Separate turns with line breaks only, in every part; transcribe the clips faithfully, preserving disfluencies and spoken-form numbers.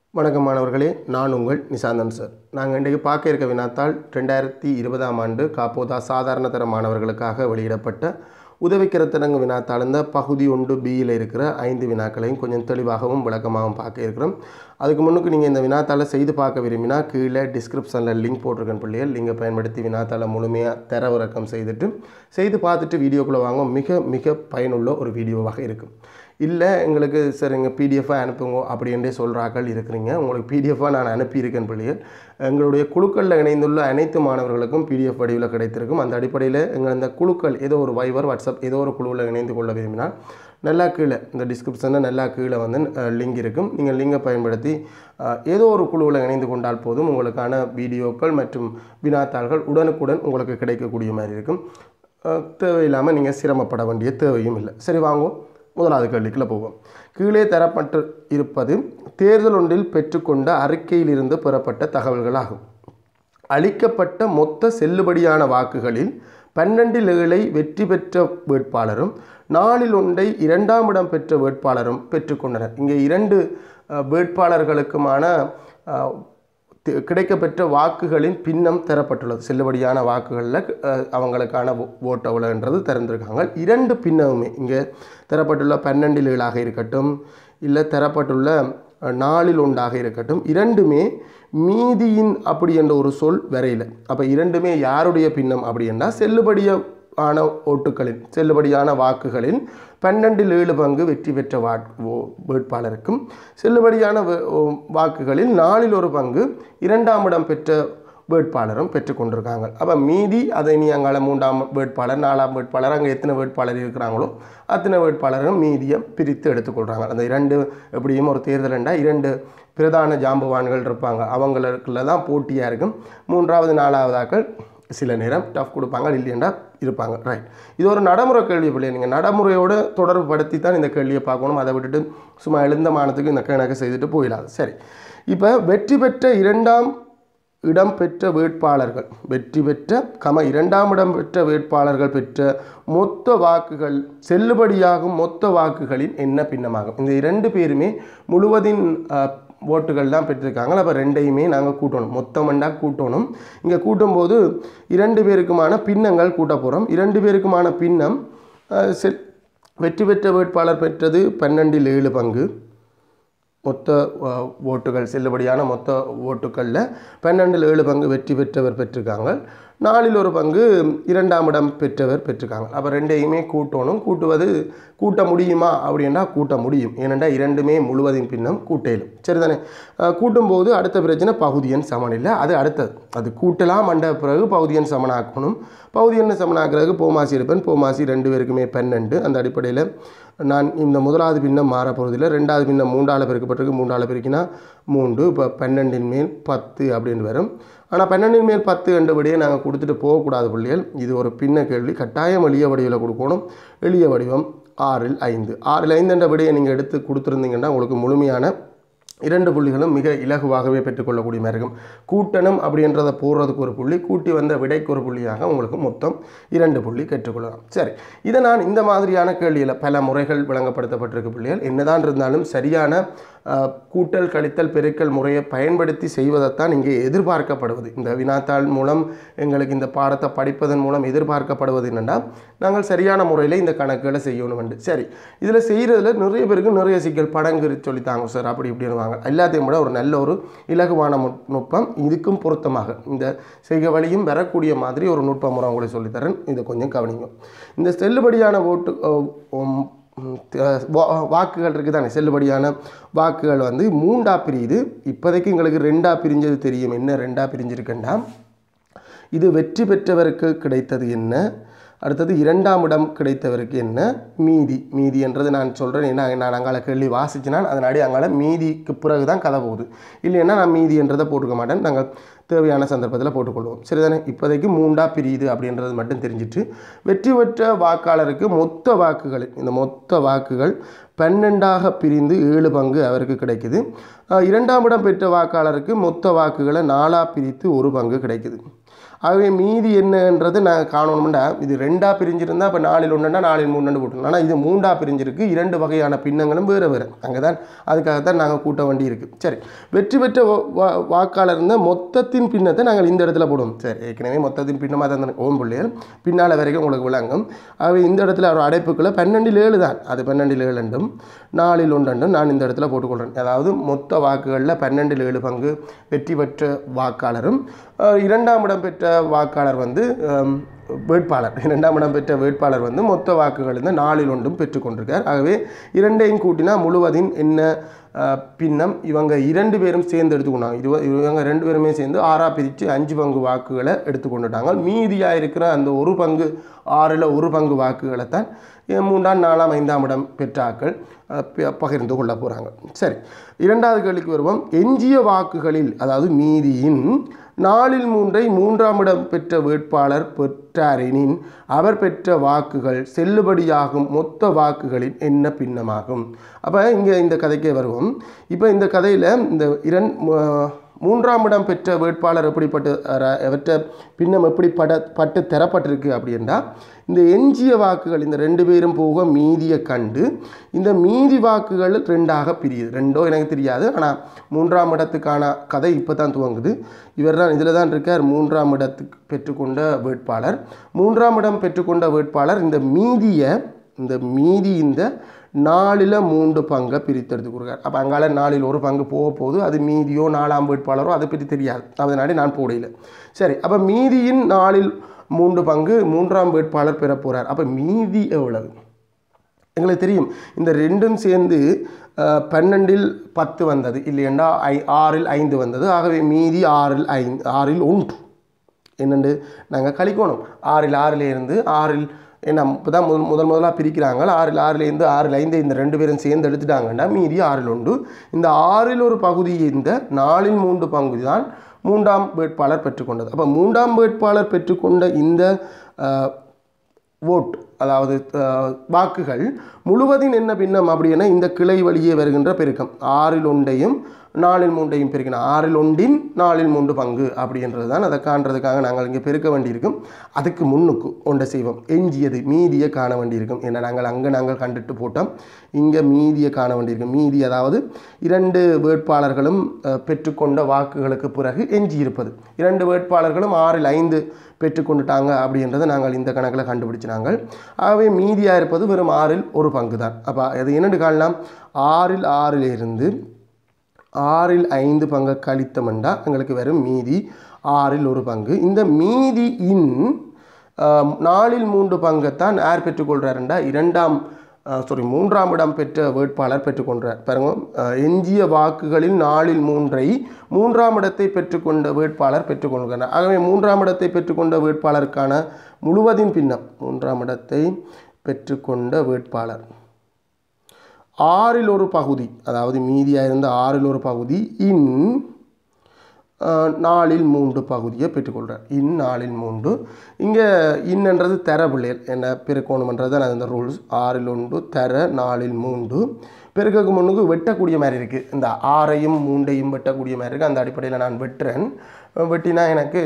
வணக்கம் மாணவர்களே, நான் உங்கள் நிசாந்தன் சார். நாங்கள் இன்றைக்கு பார்க்க இருக்க வினாத்தாள் ரெண்டாயிரத்தி இருபதாம் ஆண்டு காப்போதா சாதாரண தர மாணவர்களுக்காக வெளியிடப்பட்ட உதவிக்கரத்திறங்கு வினாத்தாள் இந்த பகுதி ஒன்று பியில் இருக்கிற ஐந்து வினாக்களையும் கொஞ்சம் தெளிவாகவும் விளக்கமாகவும் பார்க்க இருக்கிறோம். அதுக்கு முன்னுக்கு நீங்கள் இந்த வினாத்தாளை செய்து பார்க்க விரும்பினா கீழே டிஸ்கிரிப்ஷனில் லிங்க் போட்டிருக்கேன் பிள்ளைகள். லிங்கை பயன்படுத்தி வினாத்தாளை முழுமையாக தரவிறக்கம் செய்துட்டு செய்து பார்த்துட்டு வீடியோக்குள்ளே வாங்க. மிக மிக பயனுள்ள ஒரு வீடியோவாக இருக்கும். இல்லை எங்களுக்கு சார் எங்கள் பிடிஎஃபாக அனுப்புங்க அப்படின்றே சொல்கிறாக்கள் இருக்கிறீங்க. உங்களுக்கு பிடிஎஃபாக நான் அனுப்பியிருக்கேன் பிள்ளைகள். எங்களுடைய குழுக்களில் இணைந்துள்ள அனைத்து மாணவர்களுக்கும் பிடிஎஃப் வடிவில் கிடைத்திருக்கும். அந்த அடிப்படையில் எங்கள் இந்த குழுக்கள் ஏதோ ஒரு வைவர் வாட்ஸ்அப் ஏதோ ஒரு குழுவில் இணைந்து கொள்ள விரும்பினால் நல்லா கீழே இந்த டிஸ்கிரிப்ஷனில் நல்லா கீழே வந்து லிங்க் இருக்கும். நீங்கள் லிங்கை பயன்படுத்தி ஏதோ ஒரு குழுவில் இணைந்து கொண்டால் போதும் உங்களுக்கான வீடியோக்கள் மற்றும் வினாத்தாள்கள் உடனுக்குடன் உங்களுக்கு கிடைக்கக்கூடிய மாதிரி இருக்கும். தேவையில்லாமல் நீங்கள் சிரமப்பட வேண்டிய தேவையும் இல்லை. சரி, வாங்குவோம். முதலாவது கேள்விக்குள்ள போவோம். கீழே தரப்பட்டு இருப்பது தேர்தல் ஒன்றில் பெற்றுக்கொண்ட அறிக்கையிலிருந்து பெறப்பட்ட தகவல்களாகும். அளிக்கப்பட்ட மொத்த செல்லுபடியான வாக்குகளில் பன்னெண்டில் ஏழை வெற்றி பெற்ற வேட்பாளரும் நாலில் ஒன்றை இரண்டாம் இடம் பெற்ற வேட்பாளரும் பெற்றுக்கொண்டனர். இங்கே இரண்டு வேட்பாளர்களுக்குமான கிடைக்கப்பெற்ற வாக்குகளின் பின்னம் தரப்பட்டுள்ளது. செல்லுபடியான வாக்குகளில் அவங்களுக்கான ஓட்டு எவ்வளோன்றது திறந்திருக்காங்க. இரண்டு பின்னமுமே இங்கே தரப்பட்டுள்ள பன்னெண்டில் ஏழாக இருக்கட்டும், இல்லை தரப்பட்டுள்ள நாலில் ஒன்றாக இருக்கட்டும், இரண்டுமே மீதியின் அப்படி என்ற ஒரு சொல் வரையில். அப்போ இரண்டுமே யாருடைய பின்னம் அப்படின்னா செல்லுபடிய ஆன ஓட்டுகளின் செல்லுபடியான வாக்குகளில் பன்னெண்டில் ஏழு பங்கு வெற்றி பெற்ற வா வேட்பாளருக்கும் செல்லுபடியான வாக்குகளில் நாலில் ஒரு பங்கு இரண்டாம் இடம் பெற்ற வேட்பாளரும் பெற்றுக்கொண்டிருக்காங்க. அப்போ மீதி அதை நீ அங்கால மூன்றாம் வேட்பாளர் நாலாம் வேட்பாளர் அங்கே எத்தனை வேட்பாளர் இருக்கிறாங்களோ அத்தனை வேட்பாளரும் மீதியை பிரித்து எடுத்துக்கொள்கிறாங்க. அந்த இரண்டு எப்படியும் ஒரு தேர்தல் என்றால் இரண்டு பிரதான ஜாம்பவான்கள் இருப்பாங்க. அவங்களுக்குள்ள தான் போட்டியாக இருக்கும். மூன்றாவது நாலாவதாக்கள் சில நேரம் டஃப் கொடுப்பாங்க, இல்லையண்டா இருப்பாங்க. ரைட், இது ஒரு நடைமுறை கேள்வி பிள்ளைங்க. நீங்கள் நடைமுறையோடு தொடர்பு படுத்தி தான் இந்த கேள்வியை பார்க்கணும். அதை விட்டுட்டு சும்மா எழுந்தமானத்துக்கு இந்த கணக்கு செய்துட்டு போயிடாது. சரி, இப்போ வெற்றி பெற்ற இரண்டாம் இடம் பெற்ற வேட்பாளர்கள் வெற்றி பெற்ற கம இரண்டாம் இடம் பெற்ற வேட்பாளர்கள் பெற்ற மொத்த வாக்குகள் செல்லுபடியாகும் மொத்த வாக்குகளின் என்ன பின்னமாகும். இந்த இரண்டு பேருமே முழுவதின் ஓட்டுகள் தான் பெற்றிருக்காங்க. அப்போ ரெண்டையுமே நாங்கள் கூட்டணும், மொத்தமண்டாக கூட்டணும். இங்கே கூட்டும்போது இரண்டு பேருக்குமான பின்னங்கள் கூட்ட போகிறோம். இரண்டு பேருக்குமான பின்னம் செல் வெற்றி பெற்ற வேட்பாளர் பெற்றது பன்னெண்டில் ஏழு பங்கு மொத்த ஓட்டுகள் செல்லுபடியான மொத்த ஓட்டுக்களில் பன்னெண்டில் ஏழு பங்கு வெற்றி பெற்றவர் பெற்றிருக்காங்க. நாலில் ஒரு பங்கு இரண்டாம் இடம் பெற்றவர் பெற்றிருக்காங்க. அப்போ ரெண்டையுமே கூட்டணும். கூட்டுவது கூட்ட முடியுமா அப்படின்னா கூட்ட முடியும். ஏனென்றால் இரண்டுமே முழுவதின் பின்னம் கூட்டையிலும். சரிதானே? கூட்டும்போது அடுத்த பிரச்சனை பகுதியன் சமன் இல்லை. அது அடுத்தது. அது கூட்டலாம் அண்ட பிறகு பகுதியன் சமனாக்கணும். பகுதியன் சமனாக்கிறதுக்கு போமாசி எடுப்பேன். போமாசி ரெண்டு பேருக்குமே பன்னெண்டு. அந்த அடிப்படையில் நான் இந்த முதலாவது பின்னம் மாற போகிறதில்லை. ரெண்டாவது பின்னம் மூன்றால் பெருக்கப்பட்டிருக்கு. மூன்றால் பெருக்கினா மூன்று. இப்போ பன்னெண்டின் மேல் பத்து அப்படின்னு வரும். ஆனால் பன்னெண்டின் மேல் பத்து என்றபடியே நாங்கள் கொடுத்துட்டு போகக்கூடாது பிள்ளைகள். இது ஒரு பின்ன கேள்வி. கட்டாயம் எளிய வடிவில் கொடுக்கணும். எளிய வடிவம் ஆறில் ஐந்து. ஆறில் ஐந்து என்ற விடையை நீங்கள் எடுத்து கொடுத்துருந்தீங்கன்னா உங்களுக்கு முழுமையான இரண்டு புள்ளிகளும் மிக இலகுவாகவே பெற்றுக்கொள்ளக்கூடிய மாதிரி இருக்கும். கூட்டணும் அப்படின்றத போடுறதுக்கு ஒரு புள்ளி, கூட்டி வந்த விடைக்கு ஒரு புள்ளியாக உங்களுக்கு மொத்தம் இரண்டு புள்ளி கற்றுக்கொள்ளலாம். சரி, இதை நான் இந்த மாதிரியான கேள்வியில் பல முறைகள் விளங்கப்படுத்தப்பட்டிருக்கு பிள்ளைகள். என்னதான் இருந்தாலும் சரியான கூட்டல் கழித்தல் பெருக்கல் முறையை பயன்படுத்தி செய்வதைத்தான் இங்கே எதிர்பார்க்கப்படுவது. இந்த வினாத்தாள் மூலம் எங்களுக்கு இந்த பாடத்தை படிப்பதன் மூலம் எதிர்பார்க்கப்படுவது என்னென்னா நாங்கள் சரியான முறையில் இந்த கணக்குகளை செய்யணும் என்று. சரி, இதில் செய்கிறதுல நிறைய பேருக்கு நிறைய சிக்கல் படங்கு சொல்லித்தாங்க சார் அப்படி இப்படின்னு. எல்லாத்தையும் விட ஒரு நல்ல ஒரு இலகுவான நுட்பம் இதுக்கும் பொருத்தமாக இந்த செய்க வழியும் வரக்கூடிய மாதிரி ஒரு நுட்ப முறை உங்களை சொல்லித்தரேன். இதை கொஞ்சம் கவனிங்க. இந்த செல்லுபடியான ஓட்டு வாக்குகள் இருக்குது தானே, செல்லுபடியான வாக்குகள் வந்து மூண்டா பிரியுது. இப்போதைக்கு எங்களுக்கு ரெண்டா பிரிஞ்சது தெரியும். என்ன ரெண்டா பிரிஞ்சிருக்குன்னா இது வெற்றி பெற்றவருக்கு கிடைத்தது என்ன, அடுத்தது இரண்டாம் இடம் கிடைத்தவருக்கு என்ன, மீதி மீதி என்றது நான் சொல்கிறேன். ஏன்னா நான் அங்கால கேள்வி வாசிச்சுனா அதனாடி அங்கால மீதிக்கு பிறகு தான் கதை போகுது. இல்லைன்னா நான் மீதி என்றதை போட்டுக்க மாட்டேன். நாங்கள் தேவையான சந்தர்ப்பத்தில் போட்டுக்கொள்வோம். சரிதானே? இப்போதைக்கு மூண்டா பிரியுது அப்படின்றது மட்டும் தெரிஞ்சிட்டு வெற்றி பெற்ற வாக்காளருக்கு மொத்த வாக்குகள் இந்த மொத்த வாக்குகள் பன்னெண்டாக பிரிந்து ஏழு பங்கு அவருக்கு கிடைக்குது. இரண்டாம் இடம் பெற்ற வாக்காளருக்கு மொத்த வாக்குகளை நாலாக பிரித்து ஒரு பங்கு கிடைக்குது. ஆகவே மீதி என்னன்றது நாங்கள் காணணும்னா இது ரெண்டாக பிரிஞ்சிருந்தால் இப்போ நாலில் ஒன்றுனா நாலில் மூணு போட்டோம். ஆனால் இது மூண்டாக பிரிஞ்சிருக்கு. இரண்டு வகையான பின்னங்களும் வேறு வேறு. அங்கே தான் அதுக்காகத்தான் நாங்கள் கூட்ட வேண்டி இருக்குது. சரி, வெற்றி பெற்ற வாக்காளர் இருந்தால் மொத்தத்தின் பின்னத்தை நாங்கள் இந்த இடத்துல போடுவோம். சரி, ஏற்கனவே மொத்தத்தின் பின்னமாக தான் ஓம் பிள்ளைகள் பின்னால் வரைக்கும் உங்களுக்கு விளங்கும். ஆகவே இந்த இடத்துல ஒரு அடைப்புக்குள்ள பன்னெண்டில் ஏழு தான். அது பன்னெண்டில் ஏழு ரெண்டும் நாலில் ஒன்றெண்டும் நான் இந்த இடத்துல போட்டுக்கொள்கிறேன். அதாவது மொத்த வாக்குகளில் பன்னெண்டில் ஏழு பங்கு வெற்றி பெற்ற வாக்காளரும் இரண்டாம் இடம் பெற்ற வாக்காளர் வந்து வேட்பாளர் இரண்டாம் இடம் பெற்ற வேட்பாளர் வந்து மொத்த வாக்குகள் இருந்து நாலில் ஒன்றும் பெற்றுக்கொண்டிருக்கார். ஆகவே இரண்டையும் கூட்டினா முழுவதின் என்ன பின்னம் இவங்க இரண்டு பேரும் சேர்ந்து எடுத்துக்கொண்டாங்க. இது இவங்க ரெண்டு பேருமே சேர்ந்து ஆறாக பிரித்து அஞ்சு பங்கு வாக்குகளை எடுத்துக்கொண்டுட்டாங்க. மீதியாக இருக்கிற அந்த ஒரு பங்கு ஆறில் ஒரு பங்கு வாக்குகளை தான் மூன்றாம் நாலாம் ஐந்தாம் இடம் பெற்றாக்கள் பகிர்ந்து கொள்ள போகிறாங்க. சரி, இரண்டாவது கேள்விக்கு வருவோம். எஞ்சிய வாக்குகளில் அதாவது மீதியின் நாலில் மூன்றை மூன்றாம் இடம் பெற்ற வேட்பாளர் பெற்றாரெனின் அவர் பெற்ற வாக்குகள் செல்லுபடியாகும் மொத்த வாக்குகளின் என்ன பின்னமாகும்? அப்போ இங்கே இந்த கதைக்கே வருவோம். இப்போ இந்த கதையில் இந்த இரண் மூன்றாம் இடம் பெற்ற வேட்பாளர் எப்படிப்பட்ட அவற்றை பின்னம் எப்படி பட பட்டு தரப்பட்டிருக்கு அப்படின்னா இந்த எஞ்சிய வாக்குகள் இந்த ரெண்டு பேரும் போக மீதியை கண்டு இந்த மீதி வாக்குகள் ரெண்டாக பிரியுது. ரெண்டோ எனக்கு தெரியாது. ஆனால் மூன்றாம் இடத்துக்கான கதை இப்போ தான் துவங்குது. இவர் தான் இதில் தான் இருக்கார் மூன்றாம் இடத்துக்கு பெற்றுக்கொண்ட வேட்பாளர். மூன்றாம் இடம் பெற்றுக்கொண்ட வேட்பாளர் இந்த மீதியை இந்த மீதி இந்த நாலில் மூன்று பங்கை பிரித்தெடுத்து கொடுக்கார். அப்போ அங்கால நாலில் ஒரு பங்கு போக போகுது. அது மீதியோ நாலாம் வேட்பாளரோ அதை பற்றி தெரியாது. அதனாடி நான் போடையில். சரி, அப்போ மீதியின் நாலில் மூன்று பங்கு மூன்றாம் வேட்பாளர் பெற போகிறார். அப்போ மீதி எவ்வளவு எங்களுக்கு தெரியும். இந்த ரெண்டும் சேர்ந்து பன்னெண்டில் பத்து வந்தது இல்லையண்டா ஐ ஆறில் ஐந்து வந்தது. ஆகவே மீதி ஆறில் ஐந்து ஆறில் ஒன்று என்னென்று நாங்கள் கழிக்கணும். ஆறில் ஆறிலேருந்து ஆறில் ஏன்னா இப்போ தான் முதல் முதல் முதலாக பிரிக்கிறாங்க. ஆறில் ஆறிலேருந்து ஆறில் ஐந்து இந்த ரெண்டு பேரும் சேர்ந்து எடுத்துட்டாங்கன்னா மீதி ஆறில் உண்டு. இந்த ஆறில் ஒரு பகுதி இந்த நாலில் மூன்று பகுதி தான் மூன்றாம் வேட்பாளர் பெற்றுக்கொண்டது. அப்போ மூன்றாம் வேட்பாளர் பெற்றுக்கொண்ட இந்த ஓட் அதாவது வாக்குகள் முழுவதின் என்ன பின்னம் அப்படின்னா இந்த கிளை வழியே வருகின்ற பெருக்கம் ஆறில் ஒன்றையும் நாலில் மூன்றையும் பெருக்கணும். ஆறில் ஒன்றின் நாலில் மூன்று பங்கு அப்படின்றது தான். அதை காண்றதுக்காக நாங்கள் இங்கே பெருக்க வேண்டியிருக்கும். அதுக்கு முன்னுக்கு ஒன்றை செய்வோம். எஞ்சியது மீதியை காண வேண்டியிருக்கும். ஏன்னா நாங்கள் அங்கே நாங்கள் கண்டுட்டு போட்டோம். இங்கே மீதியை காண வேண்டியிருக்கும். மீதி அதாவது இரண்டு வேட்பாளர்களும் பெற்றுக்கொண்ட வாக்குகளுக்கு பிறகு எஞ்சி இருப்பது. இரண்டு வேட்பாளர்களும் ஆறில் ஐந்து பெற்றுக்கொண்டுட்டாங்க அப்படின்றத நாங்கள் இந்த கணக்கில் கண்டுபிடிச்சினாங்க. ஆகவே மீதியாக இருப்பது வெறும் ஆறில் ஒரு பங்கு தான். அப்போ அது என்னென்னு காணலாம். ஆறில் ஆறிலிருந்து ஆறில் ஐந்து பங்கு கழித்தமெண்டா எங்களுக்கு வெறும் மீதி ஆறில் ஒரு பங்கு. இந்த மீதியின் நாலில் மூன்று பங்கைத்தான் யார் பெற்றுக்கொள்கிறாருண்டா இரண்டாம் சாரி மூன்றாம் இடம் பெற்ற வேட்பாளர் பெற்றுக்கொண்டார். பாருங்க, எஞ்சிய வாக்குகளில் நாலில் மூன்றை மூன்றாம் இடத்தை பெற்றுக்கொண்ட வேட்பாளர் பெற்றுக்கொள்கிறார். ஆகவே மூன்றாம் இடத்தை பெற்றுக்கொண்ட வேட்பாளருக்கான முழுவதின் பின்னம் மூன்றாம் இடத்தை பெற்றுக்கொண்ட வேட்பாளர் ஆறில் ஒரு பகுதி அதாவது மீதியாக இருந்த ஆறில் ஒரு பகுதி இன் நாலில் மூன்று பகுதியை பெற்றுக்கொள்கிறார். இன் நாலில் மூன்று இங்கே இன்னன்றது தர பிள்ளைகள் என்ன பெருக்கணுமன்றது தான் அந்த ரூல்ஸ். ஆறில் ஒன்று தர நாலில் மூன்று பெருக்கக்கு முன்னுக்கு வெட்டக்கூடிய மாதிரி இருக்குது. இந்த ஆறையும் மூண்டையும் வெட்டக்கூடிய மாதிரி இருக்குது. அந்த அடிப்படையில் நான் வெட்டுறேன். வெட்டினா எனக்கு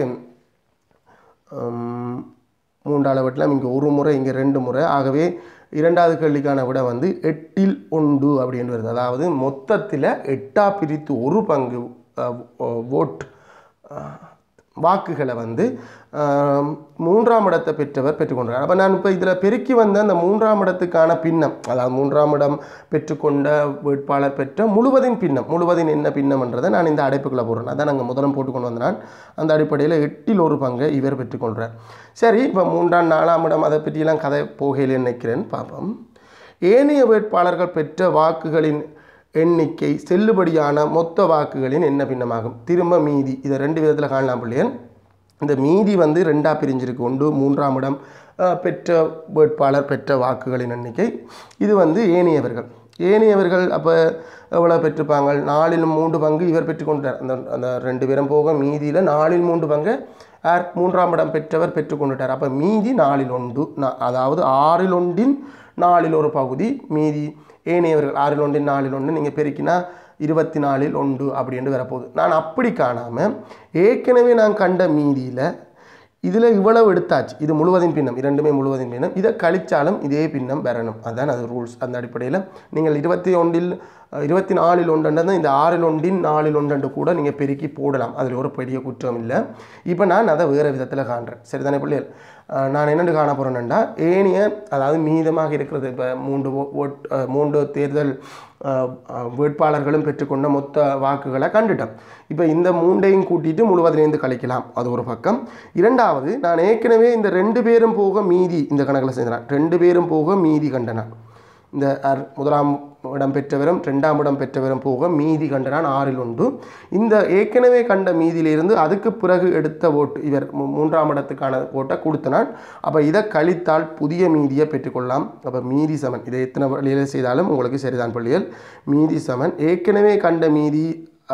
மூன்றால் வெட்டலாம். இங்கே ஒரு முறை இங்கே ரெண்டு முறை. ஆகவே இரண்டாவது கேள்விக்கான விட வந்து எட்டில் ஒன்று அப்படின்னு வருது. அதாவது மொத்தத்தில் எட்டா பிரித்து ஒரு பங்கு ஓட் வாக்குகளை வந்து மூன்றாம் இடத்தை பெற்றவர் பெற்றுக்கொண்டார். அப்போ நான் இப்போ இதில் பெருக்கி வந்த அந்த மூன்றாம் இடத்துக்கான பின்னம் அதாவது மூன்றாம் இடம் பெற்றுக்கொண்ட வேட்பாளர் பெற்ற முழுவதின் பின்னம் முழுவதின் என்ன பின்னம்ன்றதை நான் இந்த அடைப்புக்குள்ளே போடுறேன். அதான் நாங்கள் முதலம் போட்டுக்கொண்டு வந்தேன். அந்த அடிப்படையில் எட்டில் ஒரு பங்கை இவர் பெற்றுக்கொள்கிறார். சரி, இப்போ மூன்றாம் நாலாம் இடம் அதை பற்றியெல்லாம் கதை போகையில் நினைக்கிறேன். பார்ப்போம். ஏனைய வேட்பாளர்கள் பெற்ற வாக்குகளின் எண்ணிக்கை செல்லுபடியான மொத்த வாக்குகளின் என்ன பின்னமாகும்? திரும்ப மீதி இதை ரெண்டு விதத்தில் காணலாம் பிள்ளையன். இந்த மீதி வந்து ரெண்டாக பிரிஞ்சிருக்கு. ஒன்று மூன்றாம் இடம் பெற்ற வேட்பாளர் பெற்ற வாக்குகளின் எண்ணிக்கை. இது வந்து ஏனையவர்கள் ஏனையவர்கள் அப்போ எவ்வளோ பெற்றுப்பாங்க? நாலில் மூன்று பங்கு இவர் பெற்றுக்கொண்டார். அந்த அந்த ரெண்டு பேரும் போக மீதியில் நாலில் மூன்று பங்கு யார் மூன்றாம் இடம் பெற்றவர் பெற்றுக்கொண்டுட்டார். அப்போ மீதி நாலில் ஒன்று அதாவது ஆறில் ஒன்றின் நாலில் ஒரு பகுதி மீதி ஏனையவர்கள் ஆறில் ஒன்றின் நாலில் ஒன்று நீங்கள் பெருக்கினா இருபத்தி நாலில் ஒன்று அப்படின்னு வரப்போகுது. நான் அப்படி காணாமல் ஏற்கனவே நான் கண்ட மீதியில் இதில் இவ்வளவு எடுத்தாச்சு, இது முழுவதின் பின்னம், இரண்டுமே முழுவதின் பின்னம். இதை கழிச்சாலும் இதே பின்னம் வரணும், அதுதான் அது ரூல்ஸ். அந்த அடிப்படையில் நீங்கள் இருபத்தி ஒன்றில் இருபத்தி நாலில் ஒன்றுன்றது இந்த ஆறில் ஒன்றின் நாலில் ஒன்று கூட நீங்கள் பெருக்கி போடலாம், அதில் ஒரு பெரிய குற்றம் இல்லை. இப்போ நான் அதை வேறு விதத்தில் காண்றேன், சரிதானே பிள்ளைகள்? நான் என்னென்று காண போகிறேன்னா, ஏனைய அதாவது மீதமாக இருக்கிறது இப்போ மூன்று ஓட் மூன்று தேர்தல் வேட்பாளர்களும் பெற்றுக்கொண்ட மொத்த வாக்குகளை கண்டுட்டேன். இப்போ இந்த மூண்டையும் கூட்டிட்டு முழுவதிலேருந்து கழிக்கலாம், அது ஒரு பக்கம். இரண்டாவது, நான் ஏற்கனவே இந்த ரெண்டு பேரும் போக மீதி இந்த கணக்கில் செஞ்சேன், ரெண்டு பேரும் போக மீதி கண்டனான். இந்த முதலாம் இடம் பெற்றவரும் ரெண்டாம் இடம் பெற்றவரும் போக மீதி கண்டனான் ஆறில் ஒன்று. இந்த ஏற்கனவே கண்ட மீதியிலிருந்து அதுக்கு பிறகு எடுத்த ஓட்டு இவர் மூன்றாம் இடத்துக்கான ஓட்டை கொடுத்தனான். அப்போ இதை கழித்தால் புதிய மீதியை பெற்றுக்கொள்ளலாம். அப்போ மீதி சமன், இதை எத்தனை வழியில் செய்தாலும் உங்களுக்கு சரிதான் பள்ளிகள். மீதி சமன் ஏற்கனவே கண்ட மீதி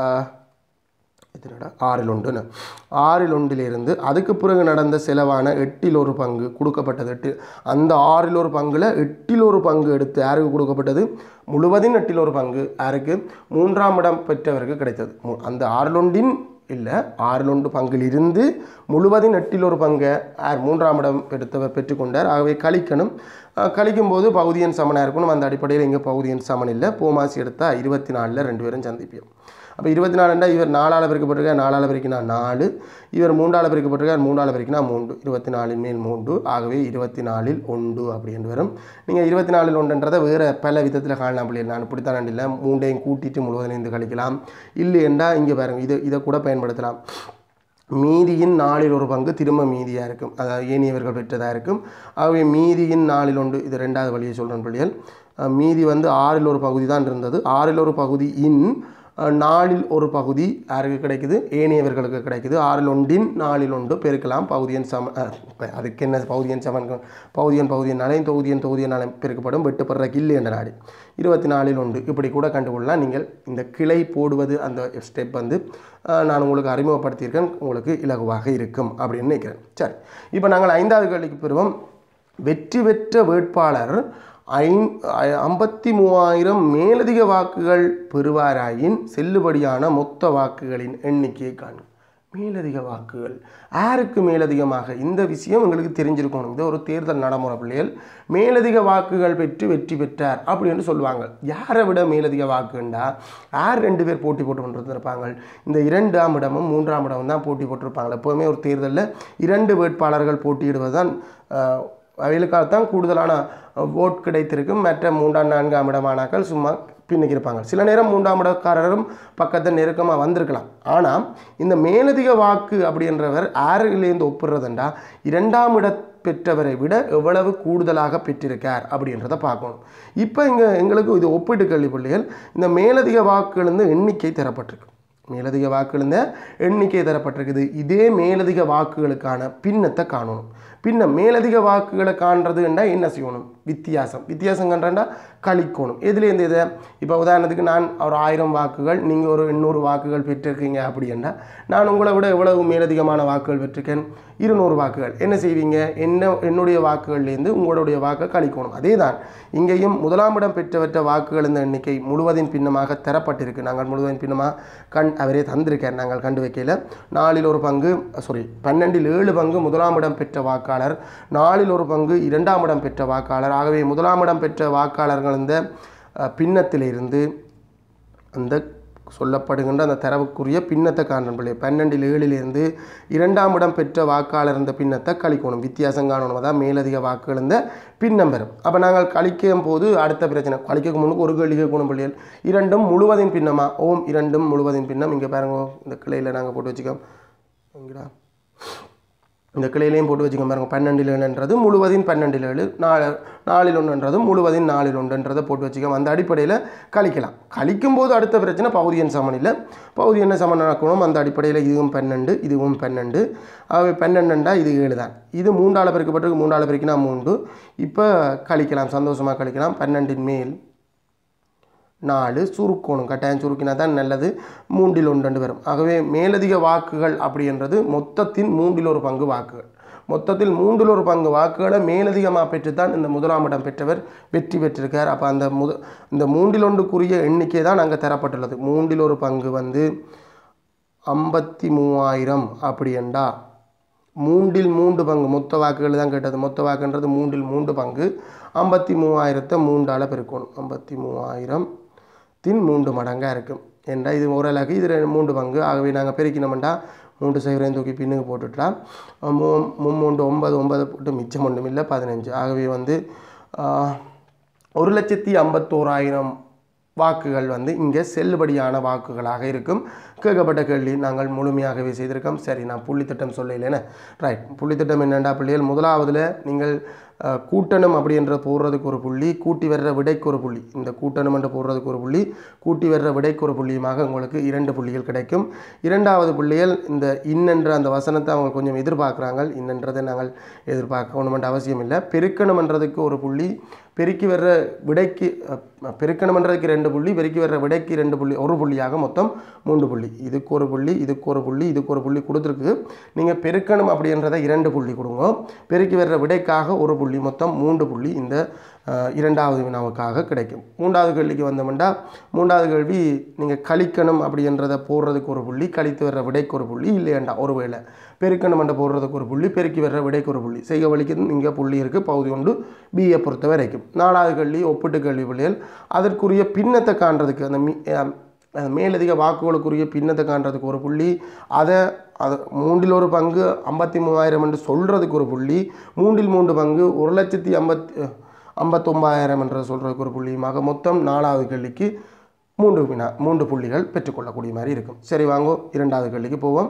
எத்தனைடா ஆறில் ஒன்றுன்னு, ஆறில் ஒன்றிலிருந்து அதுக்கு பிறகு நடந்த செலவான எட்டில் ஒரு பங்கு கொடுக்கப்பட்டது. எட்டு அந்த ஆறில் ஒரு பங்கில் எட்டில் ஒரு பங்கு எடுத்து யாருக்கு கொடுக்கப்பட்டது? முழுவதின் எட்டில் ஒரு பங்கு யாருக்கு? மூன்றாம் இடம் பெற்றவருக்கு கிடைத்தது. அந்த ஆறில் ஒன்றின் இல்லை ஆறில் ஒன்று பங்கில் இருந்து முழுவதின் எட்டில் ஒரு பங்கை யார் மூன்றாம் இடம் எடுத்தவர் பெற்றுக்கொண்டார். ஆகவே கழிக்கணும். கழிக்கும் போது பகுதியன் சமனாக இருக்கணும். அந்த அடிப்படையில் இங்கே பகுதியன் சமன் இல்லை. போமாசி எடுத்தால் இருபத்தி நாலில் ரெண்டு பேரும் சந்திப்போம். அப்போ இருபத்தி நாலுண்டா இவர் நாலால் பிரிக்கப்பட்டிருக்கார், நாலால் பிரிக்கினா நாலு, இவர் மூன்றால் பிரிக்கப்பட்டிருக்கார், மூன்றால் பிரிக்கினா மூன்று, இருபத்தி நாலின் மேல் மூன்று, ஆகவே இருபத்தி நாலில் ஒன்று அப்படின்னு வரும். நீங்கள் இருபத்தி நாலில் ஒன்றுன்றதை வேறு பல விதத்தில் காணலாம் பிள்ளைகள். நான் இப்படித்தான் இல்லை, மூண்டையும் கூட்டிட்டு முழுவதிலிருந்து கழிக்கலாம். இல்லை என்றால் இங்கே பாருங்கள், இதை இதை கூட பயன்படுத்தலாம். மீதியின் நாளில் ஒரு பங்கு திரும்ப மீதியாக இருக்கும், அதாவது ஏனியவர்கள் பெற்றதாக இருக்கும். ஆகவே மீதியின் நாளில் ஒன்று, இது ரெண்டாவது வழியை சொல்கிறேன் பிள்ளைகள். மீதி வந்து ஆறில் ஒரு பகுதி தான் இருந்தது, ஆறில் ஒரு பகுதி இன் நாலில் ஒரு பகுதி யாருக்கு கிடைக்குது? ஏனையவர்களுக்கு கிடைக்குது. ஆறில் ஒன்றின் நாலில் ஒன்று பெருக்கலாம். பகுதியன் சம அதுக்கு என்ன பகுதியன் சமன்? பகுதியன் பகுதியனாலே தொகுதியன் தொகுதியனாலே பெருக்கப்படும். வெட்டுப்படுறக்கு இல்லை என்ற நாடு இருபத்தி நாலில் ஒன்று இப்படி கூட கண்டுகொள்ளலாம். நீங்கள் இந்த கிளை போடுவது அந்த ஸ்டெப் வந்து நான் உங்களுக்கு அறிமுகப்படுத்தியிருக்கேன், உங்களுக்கு இலகுவாக இருக்கும் அப்படின்னு நினைக்கிறேன். சரி, இப்போ நாங்கள் ஐந்தாவது கேள்விக்கு பெறுவோம். வெற்றி பெற்ற வேட்பாளர் ஐ ஐம்பத்தி மூவாயிரம் மேலதிக வாக்குகள் பெறுவாராயின் செல்லுபடியான மொத்த வாக்குகளின் எண்ணிக்கையை காணும். மேலதிக வாக்குகள் யாருக்கு மேலதிகமாக? இந்த விஷயம் எங்களுக்கு தெரிஞ்சிருக்கணும். இது ஒரு தேர்தல் நடைமுறை பிள்ளைகள். மேலதிக வாக்குகள் பெற்று வெற்றி பெற்றார் அப்படின்னு சொல்லுவாங்க. யாரை விட மேலதிக வாக்குண்டா யார் ரெண்டு பேர் போட்டி போட்டு கொண்டு இருப்பாங்க? இந்த இரண்டாம் இடமும் மூன்றாம் இடமும் தான் போட்டி போட்டிருப்பாங்க. எப்போவுமே ஒரு தேர்தலில் இரண்டு வேட்பாளர்கள் போட்டியிடுவது தான் அவைகளுக்காகத்தான் கூடுதலான ஓட் கிடைத்திருக்கும். மற்ற மூன்றாம் நான்காம் இடமானாக்கள் சும்மா பின்னுக்கு இருப்பாங்க. சில நேரம் மூன்றாம் இடக்காரரும் பக்கத்தில் நெருக்கமாக வந்திருக்கலாம். ஆனால் இந்த மேலதிக வாக்கு அப்படின்றவர் ஆறிலேருந்து ஒப்புறதுண்டா இரண்டாம் இட பெற்றவரை விட எவ்வளவு கூடுதலாக பெற்றிருக்கார் அப்படின்றத பார்க்கணும். இப்போ இங்கே எங்களுக்கு இது ஒப்பீட்டு கேள்வி பிள்ளைகள். இந்த மேலதிக வாக்குகளிருந்து எண்ணிக்கை தரப்பட்டிருக்கு. மேலதிக வாக்குகளிருந்த எண்ணிக்கை தரப்பட்டிருக்குது. இதே மேலதிக வாக்குகளுக்கான பின்னத்தை காணணும். பின்ன மேலதிக வாக்குகளை காண்றது என்றால் என்ன செய்யணும்? வித்தியாசம் வித்தியாசம் கண்டா கழிக்கணும். எதுலேருந்து இதை இப்போ உதாரணத்துக்கு நான் ஒரு ஆயிரம் வாக்குகள், நீங்கள் ஒரு எண்ணூறு வாக்குகள் பெற்றிருக்கீங்க அப்படின்னா நான் உங்களை விட எவ்வளவு மேலதிகமான வாக்குகள் பெற்றிருக்கேன்? இருநூறு வாக்குகள். என்ன செய்வீங்க? என்ன என்னுடைய வாக்குகள்லேருந்து உங்களுடைய வாக்கை கழிக்கணும். அதே தான் இங்கேயும் முதலாம் இடம் பெற்றவற்ற வாக்குகள் இந்த எண்ணிக்கை முழுவதின் பின்னமாக தரப்பட்டிருக்கு. நாங்கள் முழுவதின் பின்னமாக கண் அவரே தந்திருக்கார், நாங்கள் கண்டு வைக்கல. நாலில் ஒரு பங்கு சாரி பன்னெண்டில் ஏழு பங்கு முதலாம் இடம் பெற்ற வாக்காளர், நாலில் ஒரு பங்கு இரண்டாம் இடம் பெற்ற வாக்காளர். ஆகவே முதலாம் இடம் பெற்ற வாக்காளர்கள் இந்த பின்னத்திலிருந்து அந்த சொல்லப்படுகின்ற அந்த தரவுக்குரிய பின்னத்தை காணணும். பன்னெண்டில் ஏழிலிருந்து இரண்டாம் இடம் பெற்ற வாக்காளர் இந்த பின்னத்தை கழிக்கணும், வித்தியாசம் காணணும். அதான் மேலதிக வாக்குகள் இந்த பின்னம் பெறும். அப்போ நாங்கள் கழிக்கும் போது அடுத்த பிரச்சனை, கழிக்க முன்னுக்கு ஒரு கேள்வி கேட்கணும் பிள்ளைகள். இரண்டும் முழுவதின் பின்னமா? ஓம் இரண்டும் முழுவதின் பின்னம். இங்கே பாருங்க, இந்த கிளையில் நாங்கள் போட்டு வச்சுக்கோம். இங்கடா இந்த கிளையிலையும் போட்டு வச்சுக்க பாருங்க. பன்னெண்டில் ஏழுன்றது முழுவதின் பன்னெண்டில் ஏழு, நாலு நாலில் ஒன்றுன்றது முழுவதின் நாலில் ஒன்றுன்றதை போட்டு வச்சுக்கோம். அந்த அடிப்படையில் கழிக்கலாம். கழிக்கும் போது அடுத்த பிரச்சனை பகுதியன் சமன் இல்லை. பகுதி என்ன சமன் நடக்கணும்? அந்த அடிப்படையில் இதுவும் பன்னெண்டு இதுவும் பன்னெண்டு. ஆகவே பன்னெண்டுண்டா இது ஏழு தான். இது மூன்றால் பெருக்கப்பட்டிருக்கு, மூன்றால் பெருக்கினா மூன்று. இப்போ கழிக்கலாம், சந்தோஷமாக கழிக்கலாம். பன்னெண்டின் மேல் நாலு சுருக்கணும், கட்டாயம் சுருக்கினா தான் நல்லது. மூன்றில் ஒன்று ரெண்டு வரும். ஆகவே மேலதிக வாக்குகள் அப்படின்றது மொத்தத்தின் மூன்றில் ஒரு பங்கு வாக்குகள். மொத்தத்தில் மூன்றில் ஒரு பங்கு வாக்குகளை மேலதிகமாக பெற்று தான் இந்த முதலாம் இடம் பெற்றவர் வெற்றி பெற்றிருக்கார். அப்போ அந்த முத இந்த மூன்றில் ஒன்றுக்குரிய எண்ணிக்கை தான் அங்கே தரப்பட்டுள்ளது. மூன்றில் ஒரு பங்கு வந்து ஐம்பத்தி மூவாயிரம் அப்படி என்றா மூன்றில் மூன்று பங்கு மொத்த வாக்குகள் தான் கேட்டது. மொத்த வாக்குன்றது மூன்றில் மூன்று பங்கு. ஐம்பத்தி மூவாயிரத்தை மூன்றால் பெருக்கணும். ஐம்பத்தி மூவாயிரத்தின் மூன்று மடங்காக இருக்கும் என்றால் இது ஓரளவுக்கு இது மூன்று பங்கு. ஆகவே நாங்கள் பெருக்கினோம்டா மூன்று சைவரையும் தூக்கி பின்னுக்கு போட்டுட்டோம். மூ மூன்று ஒன்பது ஒன்பது போட்டு மிச்சம் ஒன்றும் இல்லை பதினஞ்சு. ஆகவே வந்து ஒரு லட்சத்தி ஐம்பத்தோராயிரம் வாக்குகள் வந்து இங்கே செல்லுபடியான வாக்குகளாக இருக்கும். கேட்கப்பட்ட கேள்வி நாங்கள் முழுமையாகவே செய்திருக்கோம். சரி, நான் புள்ளித்திட்டம் சொல்லலைன்னு ரைட். புள்ளித்திட்டம் என்னென்னா பிள்ளைகள், முதலாவதில் நீங்கள் கூட்டணும் அப்படின்ற போடுறதுக்கு ஒரு புள்ளி, கூட்டி வர்ற விடைக்கு ஒரு புள்ளி. இந்த கூட்டணும் என்று போடுறதுக்கு ஒரு புள்ளி, கூட்டி வர்ற விடைக்கு ஒரு புள்ளியுமாக உங்களுக்கு இரண்டு புள்ளிகள் கிடைக்கும். இரண்டாவது புள்ளிகள் இந்த இன்னென்ற அந்த வசனத்தை அவங்க கொஞ்சம் எதிர்பார்க்குறாங்க. இன்னன்றதை நாங்கள் எதிர்பார்க்கணுமென்ற அவசியம் இல்லை. பெருக்கணுமன்றதுக்கு ஒரு புள்ளி, பெருக்கி வர்ற விடைக்கு பெருக்கணுமன்றதுக்கு ரெண்டு புள்ளி, பெருக்கி வர்ற விடைக்கு ரெண்டு புள்ளி, ஒரு புள்ளியாக மொத்தம் மூன்று புள்ளி. இதுக்கு ஒரு புள்ளி, இதுக்கு ஒரு புள்ளி, இதுக்கு ஒரு புள்ளி கொடுத்துருக்கு. நீங்கள் பெருக்கணும் அப்படின்றத இரண்டு புள்ளி கொடுங்க. பெருக்கி வர்ற விடைக்காக ஒரு புள்ளி, மொத்தம் மூன்று புள்ளி இந்த இரண்டாவது வினாவுக்காக கிடைக்கும். மூன்றாவது கேள்விக்கு வந்தோம்னா, மூன்றாவது கேள்வி நீங்கள் கழிக்கணும் அப்படின்றத போடுறதுக்கு ஒரு புள்ளி, கழித்து வர்ற விடைக்கு ஒரு புள்ளி, இல்லையாண்டா ஒரு வேளை பெருக்கணும் என்ற போடுறதுக்கு ஒரு புள்ளி, பெருக்கி வர்ற விடைக்கு ஒரு புள்ளி. செய்க வழிக்கு இங்கே புள்ளி இருக்குது பகுதி ஒன்று பிஏ பொறுத்த வரைக்கும். நாலாவது கேள்வி ஒப்பிட்டு கேள்வி பிள்ளைகள், அதற்குரிய பின்னத்தை காண்றதுக்கு அந்த மீ மேலதிக வாக்குகளுக்குரிய பின்னத்தை காண்றதுக்கு ஒரு புள்ளி, அதை அது மூன்றில் ஒரு பங்கு ஐம்பத்தி மூவாயிரம் என்று சொல்கிறதுக்கு ஒரு புள்ளி, மூன்றில் மூன்று பங்கு ஒரு லட்சத்தி ஐம்பத்தி ஐம்பத்தொம்பதாயிரம் என்ற சொல்கிறதுக்கு ஒரு புள்ளியுமாக மொத்தம் நாலாவது கேள்விக்கு மூன்று வினா மூன்று புள்ளிகள் பெற்றுக்கொள்ளக்கூடிய மாதிரி இருக்கும். சரி, வாங்கோ இரண்டாவது கேள்விக்கு போவோம்.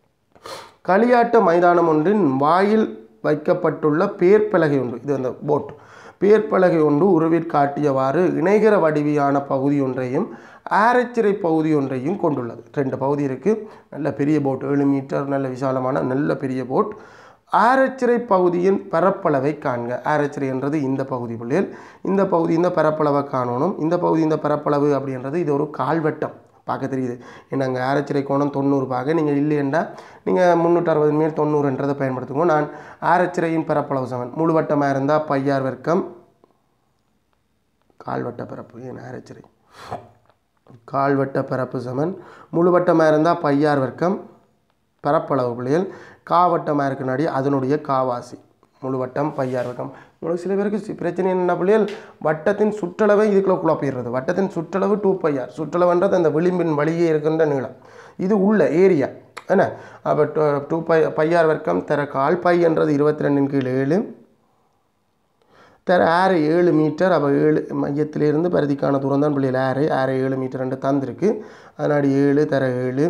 களியாட்ட மைதானம் ஒன்றின் வாயில் வைக்கப்பட்டுள்ள பேர்பலகை ஒன்று, இது அந்த போட் பேர்பலகை ஒன்று உருவிற் காட்டியவாறு இணைகர வடிவியான பகுதி ஒன்றையும் ஆரச்சிறை பகுதி ஒன்றையும் கொண்டுள்ளது. ரெண்டு பகுதி இருக்குது. நல்ல பெரிய போட், ஏழு மீட்டர் நல்ல விசாலமான நல்ல பெரிய போட். ஆரச்சிறை பகுதியின் பரப்பளவை காண்க. ஆரச்சிறை என்றது இந்த பகுதி பிள்ளைகள். இந்த பகுதி இந்த பரப்பளவை காணணும். இந்த பகுதி இந்த பரப்பளவு அப்படின்றது இது ஒரு கால்வட்டம் பார்க்க தெரியுது. என்னங்க ஆரச்சிறை கோணம் தொண்ணூறு பாக. நீங்கள் இல்லையெண்டா நீங்கள் முந்நூற்றி அறுபது மேல் தொண்ணூறுன்றதை பயன்படுத்துங்க. நான் ஆரச்சிறையின் பரப்பளவு சமன் முழுவட்டமாக இருந்தால் பையார் வர்க்கம் கால்வட்ட பரப்பு. ஏன் ஆரச்சிறை கால்வட்ட பரப்பு சமன் முழுவட்டமாக இருந்தால் பையார் வர்க்கம் பரப்பளவு பிள்ளைகள். காவட்டமாக இருக்குனாடி அதனுடைய காவாசி முழுவட்டம் பையார் வட்டம். உங்களுக்கு சில பேருக்கு பிரச்சனை என்ன பிள்ளைகள், வட்டத்தின் சுற்றளவை இதுக்குள்ள குழப்பிடுறது. வட்டத்தின் சுற்றளவு டூ பையார், சுற்றளவுன்றது அந்த விளிம்பின் வழியே இருக்கின்ற நீளம், இது உள்ள ஏரியா என்ன. அப்போ டூ பை பையார் வர்க்கம் தர கால் பை என்றது இருபத்தி ரெண்டின் கீழ் ஏழு தர ஆறு ஏழு மீட்டர். அப்போ ஏழு மையத்திலிருந்து பருதிக்கான தூரம் தான் பிள்ளைகள் ஆறு ஆறு ஏழு மீட்டர் ரெண்டு தந்திருக்கு. அதனாடி ஏழு தர ஏழு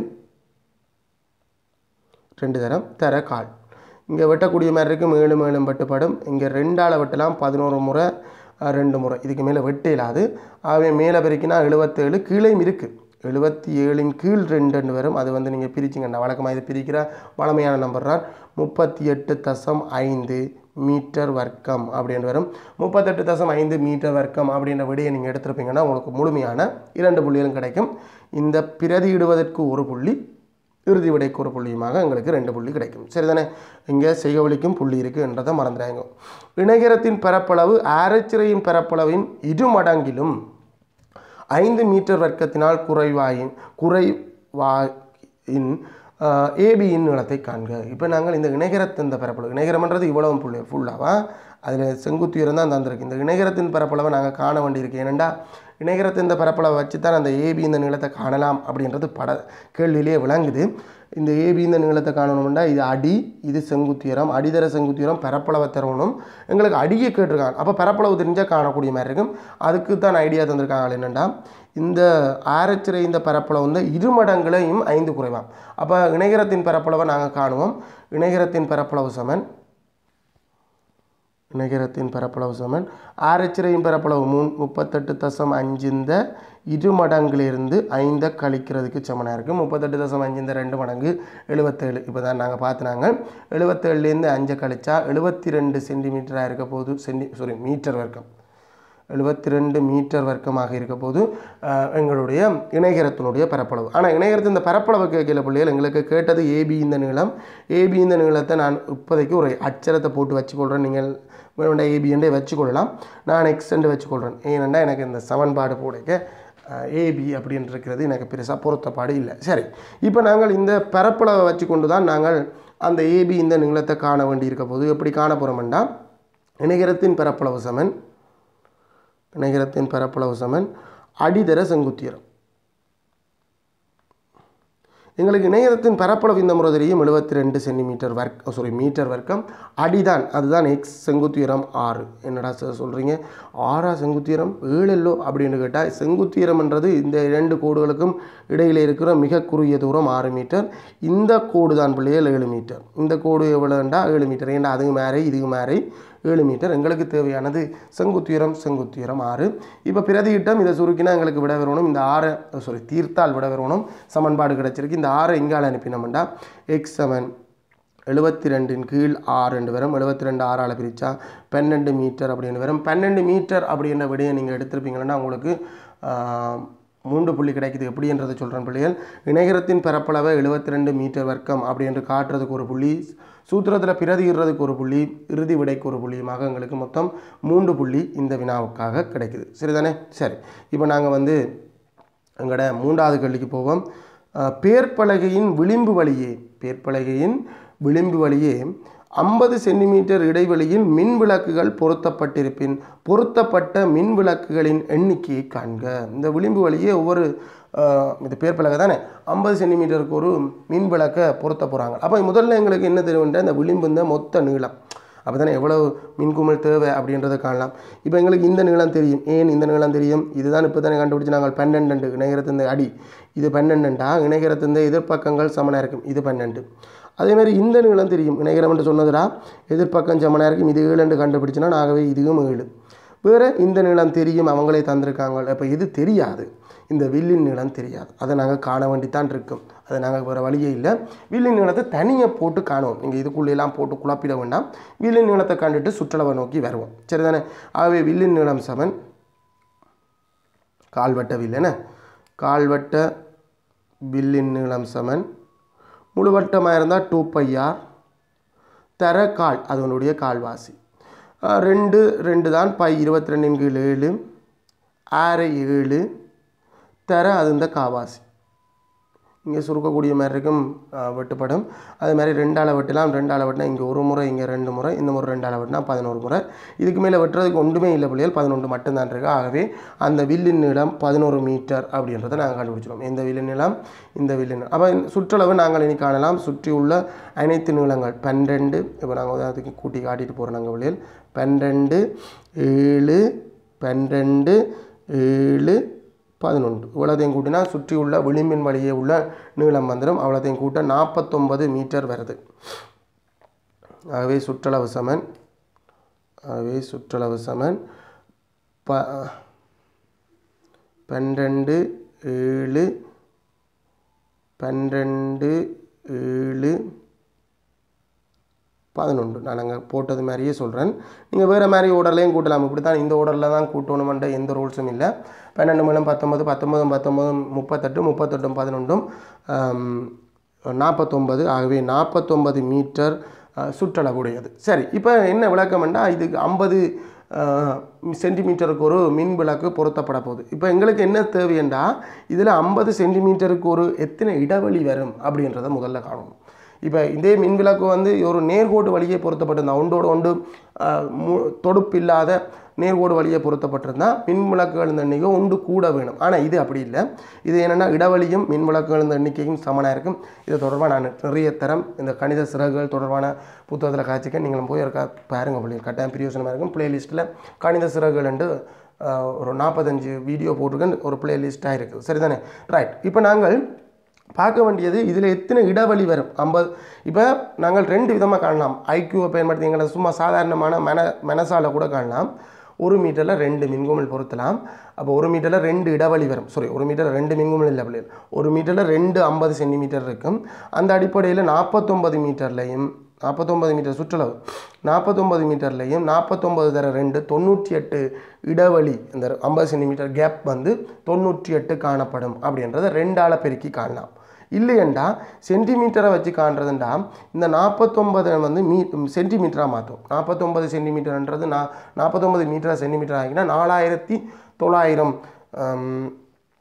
ரெண்டு தரம் தர கால். இங்கே வெட்டக்கூடிய மாதிரி இருக்கும். ஏழு மேலும் வெட்டுப்படும். இங்கே ரெண்டால் வெட்டலாம் பதினோரு முறை ரெண்டு முறை, இதுக்கு மேலே வெட்ட இல்லாது. ஆகவே மேலே பெருக்கினா எழுபத்தேழு, கீழையும் இருக்குது எழுபத்தி ஏழின் கீழ் ரெண்டு வரும். அது வந்து நீங்கள் பிரிச்சிங்கண்ணா வழக்கமாக இது பிரிக்கிற வளமையான நம்பர் தான். முப்பத்தி எட்டு தசம் ஐந்து மீட்டர் வர்க்கம் அப்படின்னு வரும். முப்பத்தெட்டு தசம் ஐந்து மீட்டர் வர்க்கம் அப்படின்ற விடையை நீங்கள் எடுத்துருப்பீங்கன்னா உங்களுக்கு முழுமையான இரண்டு புள்ளிகளும் கிடைக்கும். இந்த பிரதியிடுவதற்கு ஒரு புள்ளி, இறுதி விடைக்கு ஒரு புள்ளியுமாக எங்களுக்கு ரெண்டு புள்ளி கிடைக்கும். சரிதானே. இங்கே செய்கவழிக்கும் புள்ளி இருக்குது என்றதை மறந்துடாங்க. இணைகரத்தின் பரப்பளவு ஆரச்சிறையின் பரப்பளவின் இரு மடங்கிலும் ஐந்து மீட்டர் வர்க்கத்தினால் குறைவாயின் குறைவாயின் ஏபியின் நீளத்தை காண்க. இப்போ நாங்கள் இந்த இணைகரத்தின் இந்த பரப்பளவு, இணைகரம்ன்றது இவ்வளவு புள்ளி ஃபுல்லாவா, அதில் செங்குத்து உயரம் தான் தந்திருக்கு. இந்த இணைகரத்தின் பரப்பளவை நாங்கள் காண வேண்டியிருக்கு. ஏனெண்டா இணைகரத்தின் இந்த பரப்பளவை வச்சு தான் அந்த ஏபி இந்த நீளத்தை காணலாம் அப்படின்றது பட கேள்வியிலே விளங்குது. இந்த ஏபி இந்த நீளத்தை காணணும்னா இது அடி, இது செங்குத்துயரம், அடிதர செங்குத்துயரம் பரப்பளவை தரணும். எங்களுக்கு அடியை கேட்டிருக்காங்க. அப்போ பரப்பளவு தெரிஞ்சால் காணக்கூடிய மாதிரி இருக்கும். அதுக்கு தான் ஐடியா தந்திருக்காங்க. என்னென்னா இந்த ஆரச்சிறை இந்த பரப்பளவு வந்து இரு மடங்களையும் ஐந்து குறைவாம். அப்போ இணைகரத்தின் பரப்பளவை நாங்கள் காணுவோம். இணைகரத்தின் பரப்பளவு சமன் இணைகரத்தின் பரப்பளவு சமன் ஆரச்சிறையின் பரப்பளவு மூ முப்பத்தெட்டு தசம் அஞ்சு இந்த இரு மடங்கிலிருந்து ஐந்தை கழிக்கிறதுக்கு சமனாக இருக்குது. முப்பத்தெட்டு தசம் அஞ்சு இந்த ரெண்டு மடங்கு எழுபத்தேழு. இப்போ தான் நாங்கள் பார்த்துனாங்க. எழுபத்தேழுலேருந்து அஞ்சை கழிச்சா எழுபத்தி ரெண்டு சென்டிமீட்டராக இருக்க போது சென்டி சாரி மீட்டர் வர்க்கம் எழுபத்தி ரெண்டு மீட்டர் வர்க்கமாக இருக்க போது எங்களுடைய இணைகரத்தினுடைய பரப்பளவு. ஆனால் இணைகரத்தின் இந்த பரப்பளவு கேட்கல பிள்ளைகள். எங்களுக்கு கேட்டது ஏபி இந்த நீளம். ஏபி இந்த நீளத்தை நான் இப்போதைக்கு ஒரு அச்சரத்தை போட்டு வச்சுக்கொள்கிறேன். நீங்கள் வேணுண்டா ஏபி என்றே வச்சுக்கொள்ளலாம். நான் எக்ஸ் என்று வச்சுக்கொள்கிறேன். ஏனெண்டா எனக்கு இந்த சமன்பாடு போடைக்க ஏபி அப்படின்னு இருக்கிறது எனக்கு பெருசாக பொருத்தப்பாடு இல்லை. சரி, இப்போ நாங்கள் இந்த பரப்பளவை வச்சு கொண்டு தான் நாங்கள் அந்த ஏபி இந்த நீளத்தை காண வேண்டி இருக்க போது எப்படி காண போகிறோம்னா, இணைகரத்தின் பரப்பளவு சமன் இணைகரத்தின் பரப்பளவு சமன் அடிதர செங்குத்தியரம். எங்களுக்கு இணையத்தின் பரப்பளவு இந்த முறை தெரியும் எழுபத்தி ரெண்டு சென்டிமீட்டர் வர்க்க சாரி மீட்டர் வர்க்கம். அடிதான் அதுதான் எக்ஸ், செங்குத்துயரம் ஆறு. என்னடா சார் சொல்கிறீங்க, ஆறா செங்குத்துயரம் ஏழு இல்லோ அப்படின்னு கேட்டால், செங்குத்துயரம்ன்றது இந்த இரண்டு கோடுகளுக்கும் இடையில் இருக்கிற மிக குறுகிய தூரம் ஆறு மீட்டர். இந்த கோடு தான் பிள்ளைகள் ஏழு மீட்டர். இந்த கோடு எவ்வளோண்டா ஏழு மீட்டர். ஏன்னா அதுக்கு மேலே இதுக்கு மேலே ஏழு மீட்டர். எங்களுக்கு தேவையானது செங்குத்துயரம் செங்குத்துயரம் ஆறு. இப்போ பிரதியிட்டம் இதை சுருக்கினா எங்களுக்கு விட வரணும். இந்த ஆறை சாரி தீர்த்தால் விட வரணும். சமன்பாடு கிடச்சிருக்கு. இந்த ஆறை எங்கால் அனுப்பினோம்டா எக்ஸ் சமன் எழுபத்தி ரெண்டின் கீழ் ஆறு ரெண்டு வரும். எழுபத்தி ரெண்டு ஆறால் பிரித்தா பன்னெண்டு மீட்டர் அப்படின்னு வரும். பன்னெண்டு மீட்டர் அப்படின்ற விடையை நீங்கள் எடுத்திருப்பீங்கன்னா உங்களுக்கு மூன்று புள்ளி கிடைக்குது. எப்படின்றதை சொல்கிறேன் பிள்ளைகள். இணைகரத்தின் பரப்பளவை எழுபத்தி ரெண்டு மீட்டர் வர்க்கம் அப்படி என்று காட்டுறதுக்கு ஒரு புள்ளி, சூத்திரத்தில் பிரதிகிறதுக்கு ஒரு புள்ளி, இறுதி விடைக்கு ஒரு புள்ளியுமாக எங்களுக்கு மொத்தம் மூன்று புள்ளி இந்த வினாவுக்காக கிடைக்குது. சரிதானே? சரி, இப்போ நாங்கள் வந்து எங்களோட மூன்றாவது கேள்விக்கு போவோம். பேர்பலகையின் விளிம்பு வழியே பேர்பலகையின் விளிம்பு வழியே ஐம்பது சென்டிமீட்டர் இடைவெளியில் மின் விளக்குகள் பொருத்தப்பட்டிருப்பின் பொருத்தப்பட்ட மின் விளக்குகளின் எண்ணிக்கையை காண்க. இந்த விளிம்பு வழியே ஒவ்வொரு இது பேர்பலகை தானே, ஐம்பது சென்டிமீட்டருக்கு ஒரு மின் விளக்கை பொருத்த போகிறாங்க. அப்போ முதல்ல எங்களுக்கு என்ன தெரியும்னா, இந்த விளிம்பு இந்த மொத்த நீளம் அப்போ தானே எவ்வளவு மின்குமிழ் தேவை அப்படின்றத காணலாம். இப்போ எங்களுக்கு இந்த நீளம் தெரியும். ஏன் இந்த நீளம் தெரியும்? இதுதான் இப்போ தானே கண்டுபிடிச்சி நாங்கள் பன்னெண்டு இணைகரத்தின் அடி இது பன்னெண்டுண்டா இணைகரத்தின் எதிர்ப்பக்கங்கள் சமனாக இருக்கும். இது பன்னெண்டு. அதேமாதிரி இந்த நீளம் தெரியும். இணைகரம் என்று சொன்னதுடா எதிர்ப்பக்கம் சமனாக இருக்கும். இது ஏழு என்று கண்டுபிடிச்சினா ஆகவே இதுவும் ஏழு. வேறு இந்த நீளம் தெரியும், அவங்களே தந்திருக்காங்க. அப்போ இது தெரியாது, இந்த வில்லின் நீளம் தெரியாது. அதை நாங்கள் காண வேண்டித்தான் இருக்கும். அதை நாங்கள் வேறு வழியே இல்லை. வில்லின் நீளத்தை தனியாக போட்டு காணுவோம். நீங்கள் இதுக்குள்ளெல்லாம் போட்டு குழப்பிட வேண்டாம். வில்லின் நீளத்தை கண்டுட்டு சுற்றளவை நோக்கி வருவோம். சரிதானே? ஆகவே வில்லின் நீளம் சமன் கால்வட்ட வில். என்ன கால்வட்ட வில்லின் நீளம் சமன் முழுவட்டமாக இருந்தால் டூ பை ஆர் தர கால் அதனுடைய கால்வாசி ரெண்டு ரெண்டு தான் பை இருபத்தி ரெண்டின் கீழ் ஏழு ஆறு ஏழு தர அது இந்த காவாசி. இங்கே சுருக்கக்கூடிய மாதிரி இருக்கும் வெட்டுப்படும். அது மாதிரி ரெண்டால் வெட்டலாம். ரெண்டால் வெட்டினா இங்கே ஒரு முறை, இங்கே ரெண்டு முறை, இந்த முறை ரெண்டால் வெட்டினா பதினோரு முறை. இதுக்கு மேலே வெட்டுறதுக்கு ஒன்றுமே இல்லை பிள்ளைகள், பதினொன்று மட்டும்தான் இருக்குது. ஆகவே அந்த வில்லின் நீளம் பதினோரு மீட்டர் அப்படின்றத நாங்கள் கண்டுபிடிச்சிடும். இந்த வில்லின் நீளம் இந்த வில்லின் அப்போ சுற்றளவு நாங்கள் இனி காணலாம். சுற்றி உள்ள அனைத்து நீளங்கள் பன்னிரெண்டு. இப்போ நாங்கள் உதாரணத்துக்கு கூட்டி காட்டிட்டு போகிறோம். நாங்கள் பிள்ளைகள் பன்னிரெண்டு ஏழு பன்னிரெண்டு ஏழு பதினொன்று இவ்வளோத்தையும் கூட்டினா சுற்றி உள்ள விளிம்பின் வழியே உள்ள நீளம் வந்துடும். அவ்வளோத்தையும் கூட்ட நாற்பத்தொம்பது மீட்டர் வருது. ஆகவே சுற்றளவு சமன் ஆகவே சுற்றளவு சமன் ப பன்னிரெண்டு ஏழு பன்னிரெண்டு ஏழு பதினொன்று. நான் அங்கே போட்டது மாதிரியே சொல்கிறேன். நீங்கள் வேறு மாதிரி ஓர்டர்லையும் கூட்டலாம். இப்படி தான் இந்த ஓர்டரில் தான் கூட்டணுமென்ற எந்த ரூல்ஸும் இல்லை. பன்னெண்டு மூலம் பத்தொம்பது பத்தொம்பதும் பத்தொம்பதும் முப்பத்தெட்டு முப்பத்தெட்டும் பதினொன்றும் நாற்பத்தொம்பது. ஆகவே நாற்பத்தொம்பது மீட்டர் சுற்றளவுடையது. சரி, இப்போ என்ன விளக்கம்னா, இதுக்கு ஐம்பது சென்டிமீட்டருக்கு ஒரு மின் விளக்கு பொருத்தப்பட போகுது. இப்போ எங்களுக்கு என்ன தேவையண்டா, இதில் ஐம்பது சென்டிமீட்டருக்கு ஒரு எத்தனை இடைவெளி வரும் அப்படின்றத முதல்ல காணணும். இப்போ இதே மின் விளக்கு வந்து ஒரு நேர்கோடு வழியே பொருத்தப்பட்டிருந்தா, ஒன்றோடு ஒன்று தொடுப்பு இல்லாத நேர்கோடு வழியே பொருத்தப்பட்டிருந்தால் மின் விளக்குகள் எண்ணிக்கை ஒன்று கூட வேணும். ஆனால் இது அப்படி இல்லை. இது என்னென்னா இடைவெளியும் மின் விளக்குகள் எண்ணிக்கையும் சமனாக இருக்கும். இது தொடர்பாக நான் நிறைய தரம் இந்த கணித சிறகுகள் தொடர்பான புத்தகத்தில் காய்ச்சிக்க நீங்களும் போய் இருக்கா பாருங்கள். பிள்ளை கட்டாயம் பிரியோசனமாக இருக்கும். பிளேலிஸ்ட்டில் கணித சிறகுகள் என்று ஒரு நாற்பத்தஞ்சு வீடியோ போட்டிருக்கேன். ஒரு பிளேலிஸ்ட்டாக இருக்குது. சரிதானே? ரைட். இப்போ நாங்கள் பார்க்க வேண்டியது இதில் எத்தனை இடைவெளி வரும். ஐம்பது இப்போ நாங்கள் ரெண்டு விதமாக காணலாம். ஐக்யூவை பயன்படுத்தி எங்களை சும்மா சாதாரணமான மன மனசால கூட காணலாம். ஒரு மீட்டரில் ரெண்டு மின்குமிழ் பொருத்தலாம். அப்போ ஒரு மீட்டரில் ரெண்டு இடைவெளி வரும். சாரி, ஒரு மீட்டரில் ரெண்டு மின்குமிழ் இல்லை பிள்ளைகள். ஒரு மீட்டரில் ரெண்டு ஐம்பது சென்டிமீட்டர் இருக்கும். அந்த அடிப்படையில் நாற்பத்தொம்பது மீட்டர்லையும் நாற்பத்தொம்பது மீட்டர் சுற்றளவு நாற்பத்தொம்பது மீட்டர்லையும் நாற்பத்தொம்பது தர ரெண்டு தொண்ணூற்றி எட்டு இடைவெளி இந்த ஐம்பது சென்டிமீட்டர் கேப் வந்து தொண்ணூற்றி எட்டு காணப்படும் அப்படின்றத ரெண்டால் பெருக்கி காணலாம். இல்லையண்டா சென்டிமீட்டரை வச்சு காண்றதுண்டா இந்த நாற்பத்தொம்பது வந்து மீ சென்டிமீட்டராக மாற்றும். நாற்பத்தொம்பது சென்டிமீட்டர்ன்றது நான் நாற்பத்தொம்பது மீட்டராக சென்டிமீட்டர் ஆகினா நாலாயிரத்தி தொள்ளாயிரம்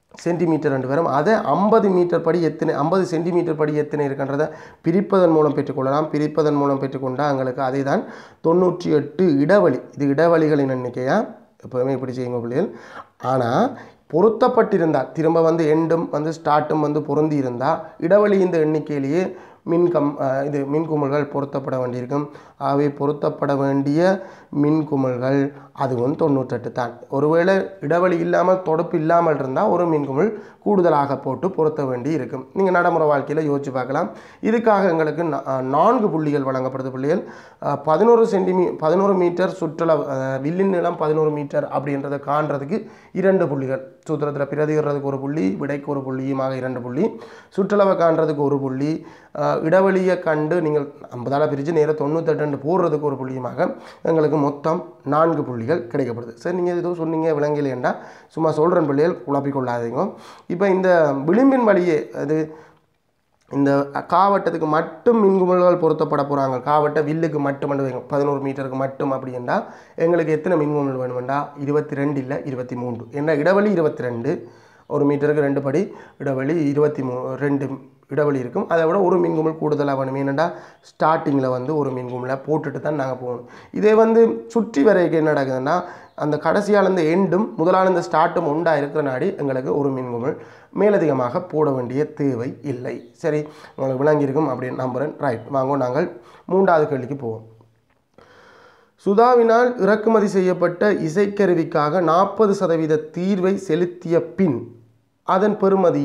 சென்டிமீட்டர் ரெண்டு வரும். அதை ஐம்பது மீட்டர் படி எத்தனை ஐம்பது சென்டிமீட்டர் படி எத்தனை இருக்கின்றதை பிரிப்பதன் மூலம் பெற்றுக்கொள்ளலாம். பிரிப்பதன் மூலம் பெற்றுக்கொண்டால் எங்களுக்கு அதை தான் தொண்ணூற்றி எட்டு இடைவெளி. இது இடைவெளிகளின் எண்ணிக்கையா எப்போதுமே இப்படி செய்யுங்க பிள்ளைகள். ஆனால் பொருத்தப்பட்டிருந்தால் திரும்ப வந்து எண்டும் வந்து ஸ்டார்ட்டும் வந்து பொருந்தி இருந்தால் இடைவெளி இந்த எண்ணிக்கையிலேயே மின்கம் இது மின்குமிழ்கள் பொருத்தப்பட வேண்டியிருக்கும். ஆகவே பொருத்தப்பட வேண்டிய மின்குமிழ்கள் அதுவும் தொண்ணூற்றெட்டு தான். ஒருவேளை இடைவெளி இல்லாமல் தொடுப்பு இல்லாமல் இருந்தால் ஒரு மின்குமிழ் கூடுதலாக போட்டு பொருத்த வேண்டி இருக்கும். நீங்கள் நடைமுறை வாழ்க்கையில் யோசிச்சு பார்க்கலாம். இதுக்காக எங்களுக்கு நான்கு புள்ளிகள் வழங்கப்படுது பிள்ளைகள். பதினோரு சென்டிமீ பதினோரு மீட்டர் சுற்றளவு வில்லின் நீளம் பதினோரு மீட்டர் அப்படின்றத காண்றதுக்கு இரண்டு புள்ளிகள். சூத்திரத்தில் பிரதிகிறதுக்கு ஒரு புள்ளி, விடைக்கு ஒரு புள்ளியுமாக இரண்டு புள்ளி, சுற்றளவை காண்றதுக்கு ஒரு புள்ளி, இடைவெளியை கண்டு நீங்கள் ஐம்பதால் பிரித்து நேராக தொண்ணூத்தெட்டு போடுறதுக்கு ஒரு புள்ளியுமாக எங்களுக்கு மொத்தம் நான்கு புள்ளிகள் கிடைக்கப்படுது. சரி, நீங்கள் எதுவும் சொன்னீங்க விளங்கலையேண்டா சும்மா சொல்கிறேன் பிள்ளைகள், குழப்பிக்கொள்ளாதீங்க. இப்போ இந்த விளிம்பின் வழியே அது இந்த காவட்டத்துக்கு மட்டும் மின்குமிழ்கள் பொருத்தப்பட போகிறாங்க. காவட்ட வில்லுக்கு மட்டும் வைங்க பதினோரு மீட்டருக்கு மட்டும் அப்படின்னா எங்களுக்கு எத்தனை மின்குமிழ் வேணுமெண்டா இருபத்தி ரெண்டு இல்லை இருபத்தி மூன்று. ஏன்னா இடைவெளி இருபத்தி ரெண்டு, ஒரு மீட்டருக்கு ரெண்டு படி இடைவெளி இருபத்தி மூ ரெண்டு இடைவெளி இருக்கும். அதை விட ஒரு மின்குமிழ் கூடுதலாக வேணும். ஏன்னா ஸ்டார்டிங்கில் வந்து ஒரு மின்குமிழை போட்டுட்டு தான் நாங்கள் போகணும். இதே வந்து சுற்றி வரைக்கும் என்ன நடக்குதுன்னா அந்த கடைசியால் இந்த எண்டும் முதலான இந்த ஸ்டார்ட்டும் உண்டா இருக்கிற நாடி எங்களுக்கு ஒரு மின்குமிழ் மேலதிகமாக போட வேண்டிய தேவை இல்லை. சரி, உங்களுக்கு விளங்கியிருக்கும் அப்படின்னு நம்புகிறேன். ரைட், வாங்க நாங்கள் மூன்றாவது கேள்விக்கு போவோம். சுதாவினால் இறக்குமதி செய்யப்பட்ட இசைக்கருவிக்காக நாற்பது சதவீத தீர்வை செலுத்திய பின் அதன் பெறுமதி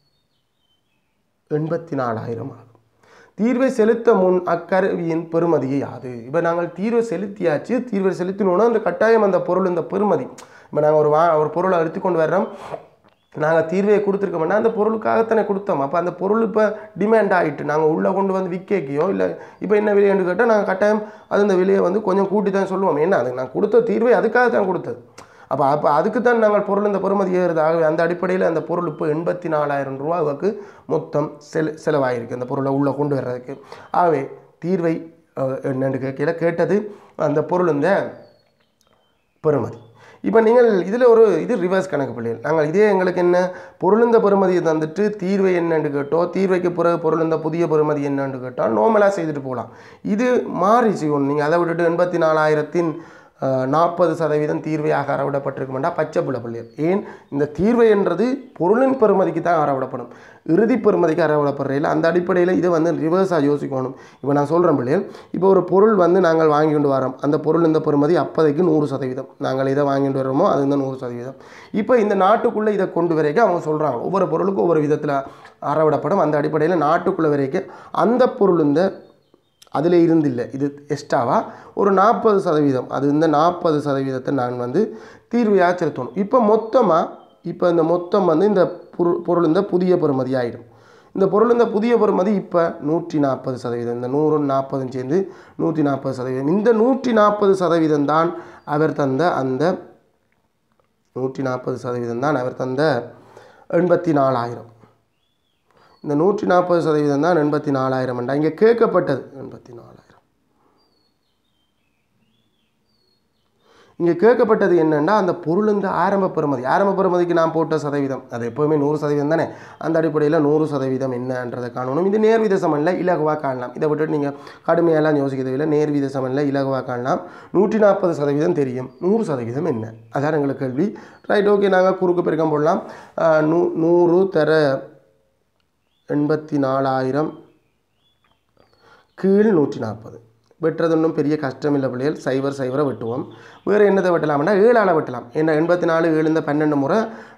எண்பத்தி நாலாயிரம் ஆகும். தீர்வை செலுத்த முன் அக்கருவியின் பெறுமதியை யாது? இப்போ நாங்கள் தீர்வை செலுத்தியாச்சு, தீர்வை செலுத்தினோன்னா அந்த கட்டாயம் அந்த பொருள் இந்த பெறுமதி. இப்போ நாங்கள் ஒரு வா ஒரு பொருளை எடுத்து கொண்டு வர்றோம், நாங்கள் தீர்வையை கொடுத்துருக்கோம்னா அந்த பொருளுக்காகத்தானே கொடுத்தோம். அப்போ அந்த பொருள் இப்போ டிமாண்ட் ஆகிட்டு நாங்கள் உள்ளே கொண்டு வந்து விற்கைக்கியோ இல்லை இப்போ என்ன விலைன்னு கேட்டால் நாங்கள் கட்டாயம் அது இந்த விலையை வந்து கொஞ்சம் கூட்டி தான் சொல்லுவோம். ஏன்னா அது நான் கொடுத்த தீர்வை அதுக்காக தான் கொடுத்தது. அப்போ அப்போ அதுக்கு தான் நாங்கள் பொருள் இந்த பெறுமதி ஏறுது. ஆகவே அந்த அடிப்படையில் அந்த பொருள் இப்போ எண்பத்தி நாலாயிரம் ரூபாவுக்கு மொத்தம் செல செலவாயிருக்கு அந்த பொருளை உள்ளே கொண்டு வர்றதுக்கு. ஆகவே தீர்வை என்னென்று கேட்கல கேட்டது அந்த பொருள் இந்த பெறுமதி. இப்போ நீங்கள் இதில் ஒரு இது ரிவர்ஸ் கணக்கு பிள்ளைகள். நாங்கள் இதே எங்களுக்கு என்ன பொருளுந்த பெறுமதியை தந்துட்டு தீர்வை என்னென்று கேட்டோம், தீர்வைக்கு பிறகு பொருளுந்த புதிய பெறுமதி என்னென்று கேட்டால் நோமலாக செய்துட்டு போகலாம். இது மாறி செய்யணும். நீங்கள் அதை விட்டுட்டு எண்பத்தி நாலாயிரத்தின் நாற்பது சதவீதம் தீர்வையாக அறவிடப்பட்டிருக்குமெண்டா பச்சை புள்ள பிள்ளைகள். ஏன் இந்த தீர்வை என்றது பொருளின் பெறுமதிக்கு தான் அறவிடப்படும், இறுதி பெறுமதிக்கு அறவிடப்படுறையில். அந்த அடிப்படையில் இதை வந்து ரிவர்ஸாக யோசிக்கணும். இப்போ நான் சொல்கிறேன் பிள்ளைகள், இப்போ ஒரு பொருள் வந்து நாங்கள் வாங்கி கொண்டு வரோம், அந்த பொருள் இந்த பெறுமதி அப்போதைக்கு நூறு சதவீதம் நாங்கள் இதை வாங்கிட்டு வரோமோ அது இந்த நூறு சதவீதம். இப்போ இந்த நாட்டுக்குள்ளே இதை கொண்டு வரைக்கும் அவங்க சொல்கிறாங்க ஒவ்வொரு பொருளுக்கும் ஒவ்வொரு விதத்தில் அறவிடப்படும். அந்த அடிப்படையில் நாட்டுக்குள்ளே வரைக்கும் அந்த பொருள் இந்த அதில் இருந்தில்லை இது எக்ஸ்ட்ராவா ஒரு நாற்பது சதவீதம், அது இந்த நாற்பது சதவீதத்தை நான் வந்து தீர்வையாக செலுத்தணும். இப்போ மொத்தமாக இப்போ இந்த மொத்தம் வந்து இந்த பொருள் பொருள் இந்த புதிய பெறுமதி ஆகிடும். இந்த பொருள் இந்த புதிய பெறுமதி இப்போ நூற்றி நாற்பது சதவீதம், இந்த நூறு நாற்பதும் சேர்ந்து நூற்றி நாற்பது சதவீதம். இந்த நூற்றி நாற்பது சதவீதம் தான் அவர் தந்த அந்த நூற்றி நாற்பது சதவீதம் தான் அவர் தந்த எண்பத்தி நாலாயிரம். இந்த நூற்றி நாற்பது சதவீதம் தான் எண்பத்தி நாலாயிரம் என்றா இங்கே கேட்கப்பட்டது எண்பத்தி நாலாயிரம். இங்கே கேட்கப்பட்டது என்னென்னா அந்த பொருள் இந்த ஆரம்ப பெறுமதி, ஆரம்ப பெறுமதிக்கு நான் போட்ட சதவீதம் அது எப்போவுமே நூறு சதவீதம் தானே. அந்த அடிப்படையில் நூறு சதவீதம் என்னன்றதை காணணும். இது நேர்வித சமனில் இலகுவாக காணலாம். இதை விட்டுட்டு நீங்கள் கடுமையெல்லாம் யோசிக்கிறதில்லை, நேர்வித சமனில் இலகுவாக காணலாம். நூற்றி நாற்பது சதவீதம் தெரியும், நூறு சதவீதம் என்ன அதான் எங்களுக்கு கேள்வி. ரைட், ஓகே, நாங்கள் குறுக்கு பெருக்கம் போடலாம். நூ நூறு தர எண்பத்தி நாலாயிரம் கீழ் நூற்றி நாற்பது வெட்டுறது ஒன்றும் பெரிய கஷ்டம் இல்லை பிள்ளைகள். சைவர் சைவரை வெட்டுவோம். வேறு என்னதை வெட்டலாம்னா ஏழால் வெட்டலாம். ஏன்னா எண்பத்தி நாலு ஏழுந்த பன்னெண்டு முறை,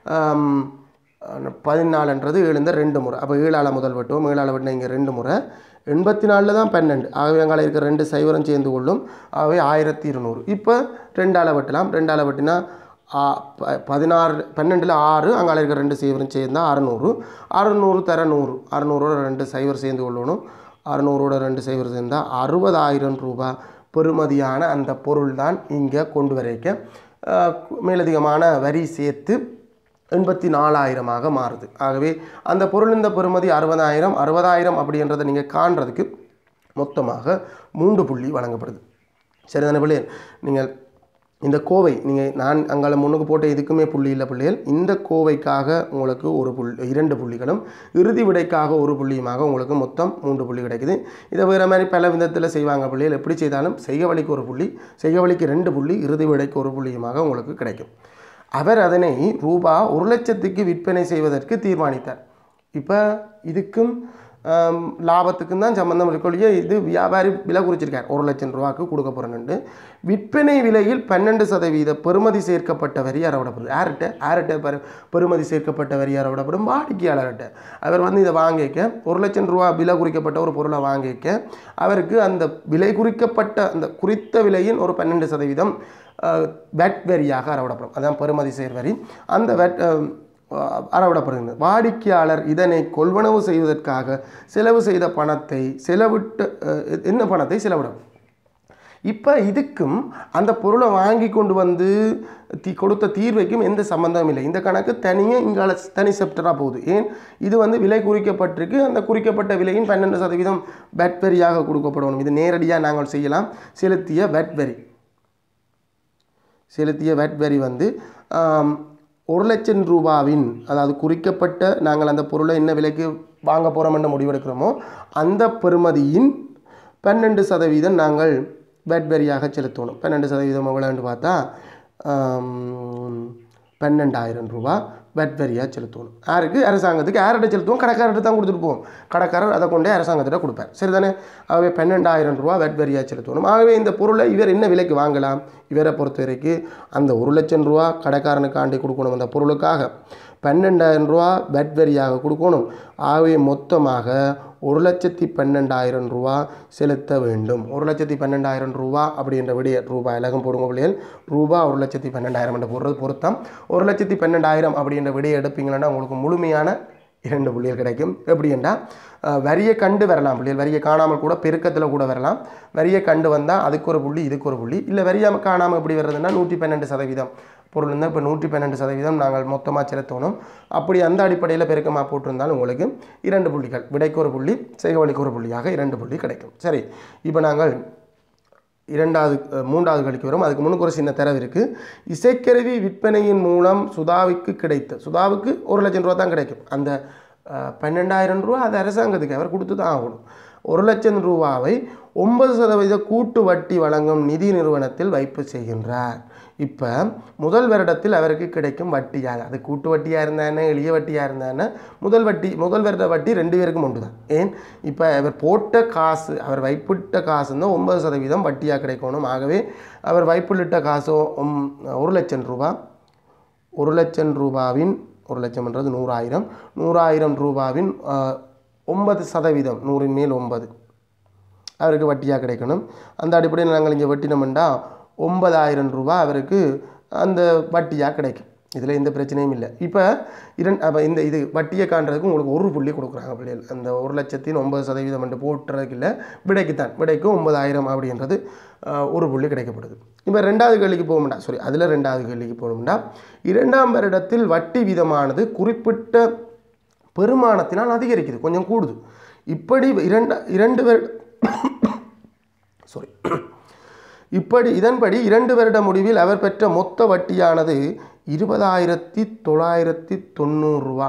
பதினாலுன்றது ஏழுந்த ரெண்டு முறை. அப்போ ஏழால் முதல் வெட்டுவோம். ஏழால் வெட்டினா இங்கே ரெண்டு முறை, எண்பத்தி நாலில் தான் பன்னெண்டு. ஆகவே அங்கால இருக்கிற ரெண்டு சைவரம் சேர்ந்து கொள்ளும். ஆகவே ஆயிரத்தி இருநூறு. இப்போ ரெண்டால் வெட்டலாம். ரெண்டால் வெட்டினா பதினாறு பன்னெண்டில் ஆறு, அங்கால இருக்கிற ரெண்டு சைவரும் சேர்ந்தால் அறுநூறு. அறுநூறு தர நூறு, அறுநூறோட ரெண்டு சைவர் சேர்ந்து கொள்ளணும். அறுநூறோட ரெண்டு சைவர் சேர்ந்தால் அறுபதாயிரம் ரூபாய் பெறுமதியான அந்த பொருள் தான் இங்கே கொண்டு வரைக்க மேலதிகமான வரி சேர்த்து எண்பத்தி நாலாயிரமாக மாறுது. ஆகவே அந்த பொருள் இந்த பெறுமதி அறுபதாயிரம். அறுபதாயிரம் அப்படின்றத நீங்கள் காண்றதுக்கு மொத்தமாக மூன்று புள்ளி வழங்கப்படுது. சரிதானே பிள்ளைகள்? நீங்கள் இந்த கோவை நீங்கள் நான் அங்கால முன்னுக்கு போட்ட எதுக்குமே புள்ளி இல்லை பிள்ளைகள். இந்த கோவைக்காக உங்களுக்கு ஒரு புள்ளி இரண்டு புள்ளிகளும் இறுதி விடைக்காக ஒரு புள்ளியுமாக உங்களுக்கு மொத்தம் மூன்று புள்ளி கிடைக்குது. இதை வேறு மாதிரி பல விதத்தில் செய்வாங்க பிள்ளைகள். எப்படி செய்தாலும் செய்ய வழிக்கு ஒரு புள்ளி, செய்ய வழிக்கு ரெண்டு புள்ளி, இறுதி விடைக்கு ஒரு புள்ளியுமாக உங்களுக்கு கிடைக்கும். அவர் அதனை ரூபா ஒரு லட்சத்துக்கு விற்பனை செய்வதற்கு தீர்மானித்தார். இப்போ இதுக்கும் லாபத்துக்கும் தான் சம்பந்தம் இருக்கொழிய இது வியாபாரி விலை குறிச்சிருக்கார். ஒரு லட்சம் ரூபாய்க்கு கொடுக்க போகிறேன்னு விற்பனை விலையில் பன்னெண்டு சதவீத பெறுமதி சேர்க்கப்பட்ட வரி அறவிடப்படுது. யார்கிட்ட யார்கிட்ட பெரு பெறுமதி சேர்க்கப்பட்ட வரி அறவிடப்படும் வாடிக்கையாளர்கிட்ட. அவர் வந்து இதை வாங்கிக்க ஒரு லட்சம் ரூபா விலை குறிக்கப்பட்ட ஒரு பொருளை வாங்கிக்க அவருக்கு அந்த விலை குறிக்கப்பட்ட அந்த குறித்த விலையின் ஒரு பன்னெண்டு சதவீதம் வெட் வரியாக அறவிடப்படும். அதான் பெறுமதி சேர் வரி. அந்த வெட் அறவிடப்படுகிறது. வாடிக்கையாளர் இதனை கொள்வனவு செய்வதற்காக செலவு செய்த பணத்தை செலவிட்டு என்ன பணத்தை செலவிடும். இப்போ இதுக்கும் அந்த பொருளை வாங்கி கொண்டு வந்து தீ கொடுத்த தீர்வைக்கும் எந்த சம்பந்தமும் இல்லை. இந்த கணக்கு தனியாக இங்கால தனி செப்டராக போகுது. ஏன் இது வந்து விலை குறிக்கப்பட்டிருக்கு. அந்த குறிக்கப்பட்ட விலையின் பன்னெண்டு சதவீதம் வெட் வரியாக கொடுக்கப்படணும். இது நேரடியாக நாங்கள் செய்யலாம். செலுத்திய வெட் வரி செலுத்திய வெட் வரி வந்து ஒரு லட்சம் ரூபாவின் அதாவது குறிக்கப்பட்ட நாங்கள் அந்த பொருளை என்ன விலைக்கு வாங்க போகிறோம் என்று முடிவெடுக்கிறோமோ அந்த பெறுமதியின் பன்னெண்டு சதவீதம் நாங்கள் வெட் வரியாக செலுத்தணும். பன்னெண்டு சதவீதம் எவ்வளோன்னு பார்த்தா பன்னெண்டாயிரம் ரூபா வெட் வரியாக செலுத்தணும். யாருக்கு? அரசாங்கத்துக்கு. யார்கிட்ட செலுத்துவோம்? கடைக்காரர்கிட்ட தான் கொடுத்துட்டு போவோம். கடைக்காரர் அதை கொண்டே அரசாங்கத்திட்ட கொடுப்பார். சரிதானே? ஆகவே பன்னெண்டாயிரம் ரூபா வெட் வரியாக செலுத்தணும். ஆகவே இந்த பொருளை இவர் என்ன விலைக்கு வாங்கலாம்? இவரை பொறுத்த வரைக்கும் அந்த ஒரு லட்சம் ரூபா கடைக்காரனுக்காண்டி கொடுக்கணும். அந்த பொருளுக்காக பன்னெண்டாயிரம் ரூபா வெட் வரியாக கொடுக்கணும். ஆகவே மொத்தமாக ஒரு லட்சத்தி பன்னெண்டாயிரம் ரூபா செலுத்த வேண்டும். ஒரு லட்சத்தி பன்னெண்டாயிரம் ரூபா அப்படின்ற விடைய ரூபாய் இலகம் போடுங்க பிள்ளைகள். ரூபா ஒரு லட்சத்தி பன்னெண்டாயிரம் என்ற போடுறது பொருத்தம். ஒரு லட்சத்தி பன்னெண்டாயிரம் அப்படின்ற விடையை எடுப்பீங்கன்னா உங்களுக்கு முழுமையான இரண்டு புள்ளிகள் கிடைக்கும். எப்படின்னா வரியை கண்டு வரலாம் பிள்ளைகள். வரியை காணாமல் கூட பெருக்கத்தில் கூட வரலாம். வரியை கண்டு வந்தால் அதுக்கு ஒரு புள்ளி, இதுக்கு ஒரு புள்ளி. இல்லை வரியாக காணாமல் எப்படி வர்றதுன்னா நூற்றி பன்னெண்டு சதவீதம் பொருள் இருந்தால் இப்போ நூற்றி பன்னெண்டு சதவீதம் நாங்கள் மொத்தமாக செலுத்தணும். அப்படி அந்த அடிப்படையில் பெருக்கமாக போட்டிருந்தாலும் உங்களுக்கு இரண்டு புள்ளிகள், விடைக்கு ஒரு புள்ளி, செய்கவழிக்கு ஒரு புள்ளியாக இரண்டு புள்ளி கிடைக்கும். சரி, இப்போ நாங்கள் இரண்டாவது மூன்றாவது கழிக்கு வரும். அதுக்கு முன்னுக்கு ஒரு சின்ன தரவு இருக்குது. இசைக்கருவி விற்பனையின் மூலம் சுதாவுக்கு கிடைத்த சுதாவுக்கு ஒரு லட்சம் ரூபா தான் கிடைக்கும். அந்த பன்னெண்டாயிரம் ரூபா அது அரசாங்கத்துக்கு அவர் கொடுத்து தான் ஆகணும். ஒரு லட்சம் ரூபாவை ஒன்பது சதவீத கூட்டு வட்டி வழங்கும் நிதி நிறுவனத்தில் வைப்பு செய்கின்றார். இப்போ முதல் வருடத்தில் அவருக்கு கிடைக்கும் வட்டியாக, அது கூட்டு வட்டியாக இருந்தானே எளிய வட்டியாக இருந்தானே முதல் வட்டி முதல் வருட வட்டி ரெண்டு பேருக்கும் ஒன்று தான். ஏன் இப்போ அவர் போட்ட காசு அவர் வைப்பிட்ட காசுன்னா ஒன்பது சதவீதம் வட்டியாக கிடைக்கணும். ஆகவே அவர் வைப்புள்ளிட்ட காசு ஒரு லட்சம் ரூபா ஒரு லட்சம் ரூபாவின் ஒரு லட்சம்ன்றது நூறாயிரம் நூறாயிரம் ரூபாவின் ஒன்பது சதவீதம் நூறின் மேல் ஒன்பது அவருக்கு வட்டியாக கிடைக்கணும். அந்த அடிப்படையில் நாங்கள் இங்கே வெட்டினோம்னா ஒன்பதாயிரம் ரூபா அவருக்கு அந்த வட்டியாக கிடைக்கும். இதில் எந்த பிரச்சனையும் இல்லை. இப்போ இரண்டு அப்போ இந்த இது வட்டியை காண்றதுக்கு உங்களுக்கு ஒரு புள்ளி கொடுக்குறாங்க பிள்ளைகள். அந்த ஒரு லட்சத்தின் ஒன்பது சதவீதம் என்று போட்டுறதுக்கு இல்லை, விடைக்குத்தான். விடைக்கு ஒன்பதாயிரம் அப்படின்றது ஒரு புள்ளி கிடைக்கப்படுது. இப்போ ரெண்டாவது கேள்விக்கு போகணும்டா சாரி அதில் ரெண்டாவது கேள்விக்கு போகணும்னா இரண்டாம் வருடத்தில் வட்டி வீதமானது குறிப்பிட்ட பெருமானத்தினால் அதிகரிக்குது, கொஞ்சம் கூடுது. இப்படி இரண்டு இரண்டு வருட சாரி இப்படி இதன்படி இரண்டு வருட முடிவில் அவர் பெற்ற மொத்த வட்டியானது இருபதாயிரத்தி தொள்ளாயிரத்தி தொண்ணூறு ரூபா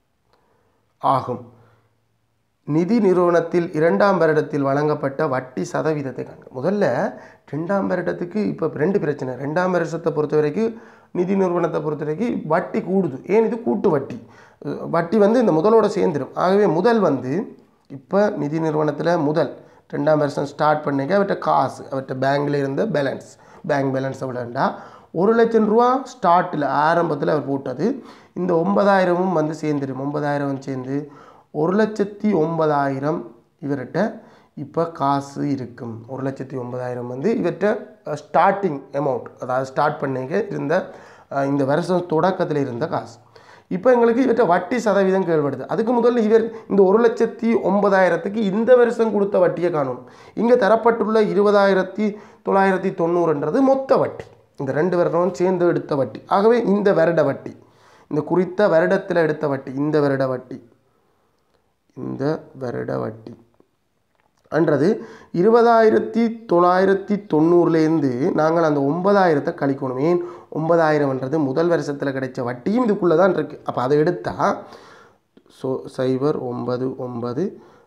ஆகும். நிதி நிறுவனத்தில் இரண்டாம் வருடத்தில் வழங்கப்பட்ட வட்டி சதவீதத்தை காண்க. முதல்ல ரெண்டாம் வருடத்துக்கு இப்போ ரெண்டு பிரச்சனை. ரெண்டாம் வருஷத்தை பொறுத்த வரைக்கும் நிதி நிறுவனத்தை பொறுத்த வரைக்கும் வட்டி கூடுது. ஏன் இது கூட்டு வட்டி, வட்டி வந்து இந்த முதலோடு சேர்ந்துடும். ஆகவே முதல் வந்து இப்போ நிதி நிறுவனத்தில் முதல் ரெண்டாம் வருஷம் ஸ்டார்ட் பண்ணிக்க அவர்கிட்ட காசு அவர்கிட்ட பேங்கில் இருந்த பேலன்ஸ் பேங்க் பேலன்ஸை விடண்டா ஒரு லட்சம் ரூபா ஸ்டார்ட்டில் ஆரம்பத்தில் அவர் போட்டது. இந்த ஒன்பதாயிரமும் வந்து சேர்ந்துடும். ஒன்பதாயிரம் சேர்ந்து ஒரு லட்சத்தி ஒன்பதாயிரம் இவர்கிட்ட இப்போ காசு இருக்கும். ஒரு லட்சத்தி ஒன்பதாயிரம் வந்து இவர்கிட்ட ஸ்டார்டிங் அமௌண்ட், அதாவது ஸ்டார்ட் பண்ணிக்க இருந்த இந்த வருஷம் தொடக்கத்தில் இருந்த காசு. இப்போ எங்களுக்கு இவர்கிட்ட வட்டி சதவீதம் கேள்விப்படுது. அதுக்கு முதல்ல இவர் இந்த ஒரு லட்சத்தி ஒன்பதாயிரத்துக்கு இந்த வருஷம் கொடுத்த வட்டியை காணும். இங்கே தரப்பட்டுள்ள இருபதாயிரத்தி தொள்ளாயிரத்தி தொண்ணூறுன்றது மொத்த வட்டி, இந்த ரெண்டு வருடம் சேர்ந்து எடுத்த வட்டி. ஆகவே இந்த வருட வட்டி, இந்த குறித்த வருடத்தில் எடுத்த வட்டி, இந்த வருட வட்டி இந்த வருட வட்டி அன்றது இருபதாயிரத்தி தொள்ளாயிரத்தி தொண்ணூறுலேருந்து நாங்கள் அந்த ஒன்பதாயிரத்தை கழிக்கணும். ஏன் ஒன்பதாயிரம்ன்றது முதல் வருஷத்தில் கிடைச்ச வட்டியும் இதுக்குள்ளே தான் இருக்குது. அப்போ அதை எடுத்தால் ஸோ சைபர் ஒன்பது ஒன்பது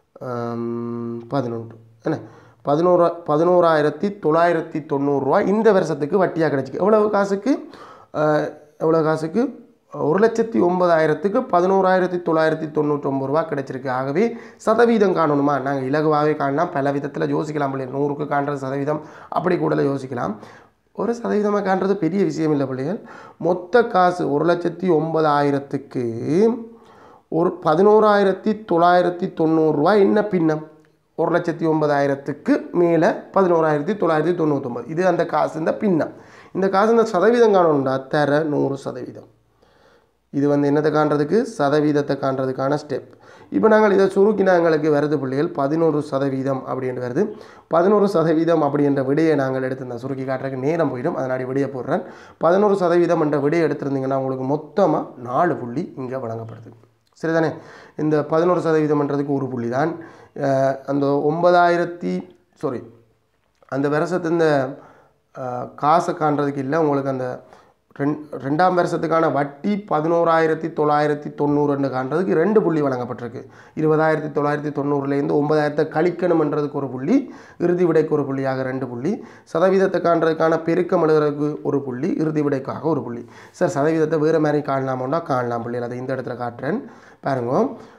பதினொன்று என்ன பதினோரா பதினோராயிரத்தி தொள்ளாயிரத்தி தொண்ணூறுரூவா இந்த வருஷத்துக்கு வட்டியாக கிடைச்சிக்கு. எவ்வளவு காசுக்கு எவ்வளோ காசுக்கு ஒரு லட்சத்தி ஒன்பதாயிரத்துக்கு பதினோராயிரத்தி தொள்ளாயிரத்தி தொண்ணூற்றொம்பது ரூபா கிடைச்சிருக்கு. ஆகவே சதவீதம் காணணுமா, நாங்கள் இலகுவாகவே காணலாம், பல விதத்தில் யோசிக்கலாம். பிள்ளைகள் நூறுக்கு காண்றது சதவீதம் அப்படி கூட யோசிக்கலாம். ஒரு சதவீதமாக காண்றது பெரிய விஷயம் இல்லை பிள்ளைகள். மொத்த காசு ஒரு லட்சத்தி ஒன்பதாயிரத்துக்கு ஒரு பதினோராயிரத்தி தொள்ளாயிரத்தி தொண்ணூறுரூவா என்ன பின்னம், ஒரு லட்சத்தி ஒன்பதாயிரத்துக்கு மேலே பதினோராயிரத்தி தொள்ளாயிரத்தி தொண்ணூற்றொம்பது இது அந்த காசு இந்த பின்னம். இந்த காசு இந்த சதவீதம் காணணும்டா தர நூறு சதவீதம். இது வந்து என்னத்தை காண்றதுக்கு சதவீதத்தை காண்றதுக்கான ஸ்டெப். இப்போ நாங்கள் இதை சுருக்கினா எங்களுக்கு வருது பிள்ளைகள் பதினோரு சதவீதம் அப்படின்ட்டு வருது. பதினோரு சதவீதம் அப்படின்ற விடையை நாங்கள் எடுத்திருந்தோம். சுருக்கி காட்டுறதுக்கு நேரம் போயிடும், அதனாடி விடையை போடுறேன். பதினோரு சதவீதம் என்ற விடையை எடுத்திருந்தீங்கன்னா உங்களுக்கு மொத்தமாக நாலு புள்ளி இங்கே வழங்கப்படுது. சரிதானே? இந்த பதினோரு சதவீதம்ன்றதுக்கு ஒரு புள்ளி தான். அந்த ஒன்பதாயிரத்தி சாரி அந்த வருஷத்து இந்த காசை காண்றதுக்கு இல்லை, உங்களுக்கு அந்த ரெண் ரெண்டாம் வருஷத்துக்கான வட்டி பதினோராயிரத்தி தொள்ளாயிரத்தி தொண்ணூறுன்னு காண்றதுக்கு ரெண்டு புள்ளி வழங்கப்பட்டிருக்கு. இருபதாயிரத்தி தொள்ளாயிரத்தி தொண்ணூறுலேருந்து ஒன்பதாயிரத்தை கழிக்கணும்ன்றதுக்கு ஒரு புள்ளி, இறுதி விடைக்கு ஒரு புள்ளியாக ரெண்டு புள்ளி, சதவீதத்தை காண்றதுக்கான பெருக்கம் எழுதுறதுக்கு ஒரு புள்ளி, இறுதி விடைக்காக ஒரு புள்ளி. சார் சதவீதத்தை வேறு மாதிரி காணலாமோன்னா காணலாம் பிள்ளைகள், அதை இந்த இடத்துல காட்டுறேன் பாருங்க.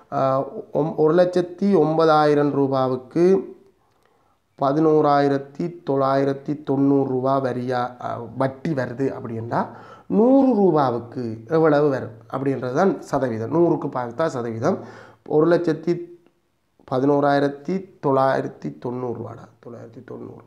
ஒரு லட்சத்தி ஒன்பதாயிரம் ரூபாவுக்கு பதினோராயிரத்தி தொள்ளாயிரத்தி தொண்ணூறு ரூபா வரியா வட்டி வருது அப்படின்னா நூறு ரூபாவுக்கு எவ்வளவு வரும் அப்படின்றது தான் சதவீதம். நூறுக்கு பார்த்தா சதவீதம் ஒரு லட்சத்தி பதினோராயிரத்தி தொள்ளாயிரத்தி தொண்ணூறு ரூபாடா தொள்ளாயிரத்தி தொண்ணூறு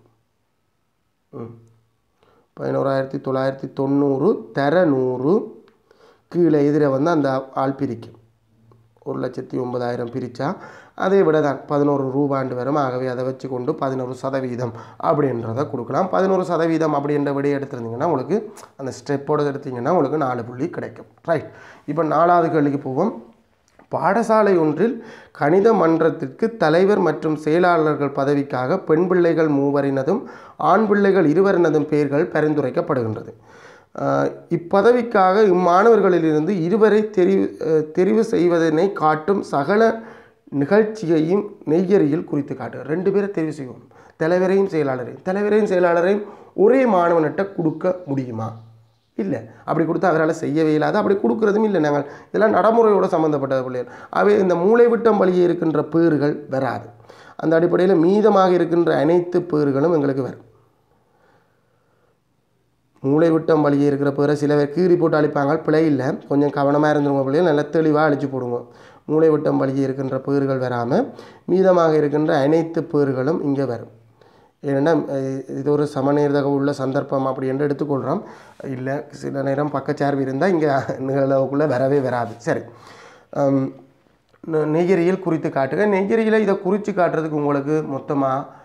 ம் பதினோராயிரத்தி தொள்ளாயிரத்தி தொண்ணூறு தர நூறு கீழே எதிர வந்து அந்த ஆள் பிரிக்கும். ஒரு லட்சத்தி ஒன்பதாயிரம் பிரித்தா அதை விட தான் பதினோரு ரூபாண்டு வரும். ஆகவே அதை வச்சு கொண்டு பதினோரு சதவீதம் அப்படின்றத கொடுக்கலாம். பதினோரு சதவீதம் அப்படின்ற விட எடுத்துருந்தீங்கன்னா உங்களுக்கு அந்த ஸ்டெப்போடு எடுத்தீங்கன்னா உங்களுக்கு நாலு புள்ளி கிடைக்கும். ரைட், இப்போ நாலாவது கேள்விக்கு போவோம். பாடசாலை ஒன்றில் கணித மன்றத்திற்கு தலைவர் மற்றும் செயலாளர்கள் பதவிக்காக பெண் பிள்ளைகள் மூவரினதும் ஆண் பிள்ளைகள் இருவரினதும் பெயர்கள் பரிந்துரைக்கப்படுகின்றது. இப்பதவிக்காக இம்மாணவர்களிலிருந்து இருவரை தெரிவு தெரிவு செய்வதனை காட்டும் சகல நிகழ்ச்சியையும் நெய்யறியில் குறித்து காட்டு. ரெண்டு பேரை தெரிவு செய்வோம், தலைவரையும் செயலாளரையும். தலைவரையும் செயலாளரையும் ஒரே மாணவன்கிட்ட கொடுக்க முடியுமா? இல்லை, அப்படி கொடுத்தா அவரால் செய்யவே இல்லாத, அப்படி கொடுக்குறதும் இல்லை. நாங்கள் இதெல்லாம் நடைமுறையோடு சம்மந்தப்பட்ட பிள்ளைகள். அவை இந்த மூளைவிட்டம் வழியே இருக்கின்ற பேறுகள் வராது. அந்த அடிப்படையில் மீதமாக இருக்கின்ற அனைத்து பேறுகளும் எங்களுக்கு வரும். மூளை விட்டம் வழியே இருக்கிற பேரை சில பேர் கீறி போட்டு அழிப்பாங்க, பிழை இல்லை, கொஞ்சம் கவனமாக இருந்துருங்க பிள்ளைகள், நல்லா தெளிவாக அழிச்சு போடுங்க. மூளை விட்டம் வழியே இருக்கின்ற பேறுகள் வராமல் மீதமாக இருக்கின்ற அனைத்து பேறுகளும் இங்கே வரும். ஏன்னா இது ஒரு சமநேர்தக உள்ள சந்தர்ப்பம் அப்படி என்று எடுத்துக்கொள்கிறோம். இல்லை சில நேரம் பக்கச்சார்பு இருந்தால் இங்கே நிகழ்வுக்குள்ளே வரவே வராது. சரி, நெய்யறியில் குறித்து காட்டுங்க. நெய்யறியில் இதை குறித்து காட்டுறதுக்கு உங்களுக்கு மொத்தமாக